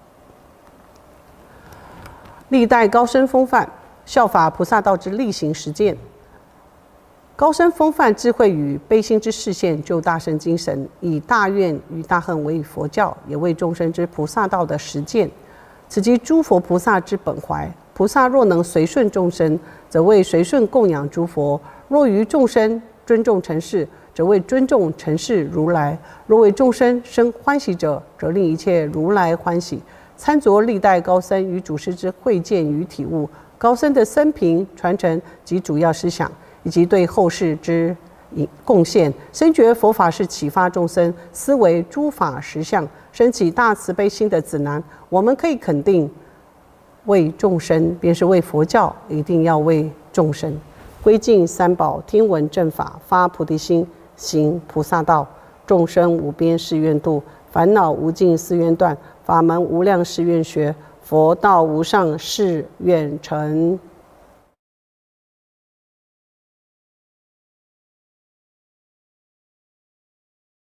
历代高僧风范，效法菩萨道之力行实践。高僧风范智慧与悲心之示现，救大乘精神，以大愿与大恨为佛教，也为众生之菩萨道的实践。此即诸佛菩萨之本怀。菩萨若能随顺众生，则为随顺供养诸佛；若于众生尊重承事，则为尊重承事如来；若为众生生欢喜者，则令一切如来欢喜。参酌历代高僧与祖师之慧见与体悟，高僧的生平传承及主要思想，以及对后世之贡献，深觉佛法是启发众生思维诸法实相，升起大慈悲心的指南。我们可以肯定，为众生便是为佛教，一定要为众生。归敬三宝，听闻正法，发菩提心，行菩萨道。众生无边誓愿度，烦恼无尽誓愿断，法门无量誓愿学，佛道无上誓愿成。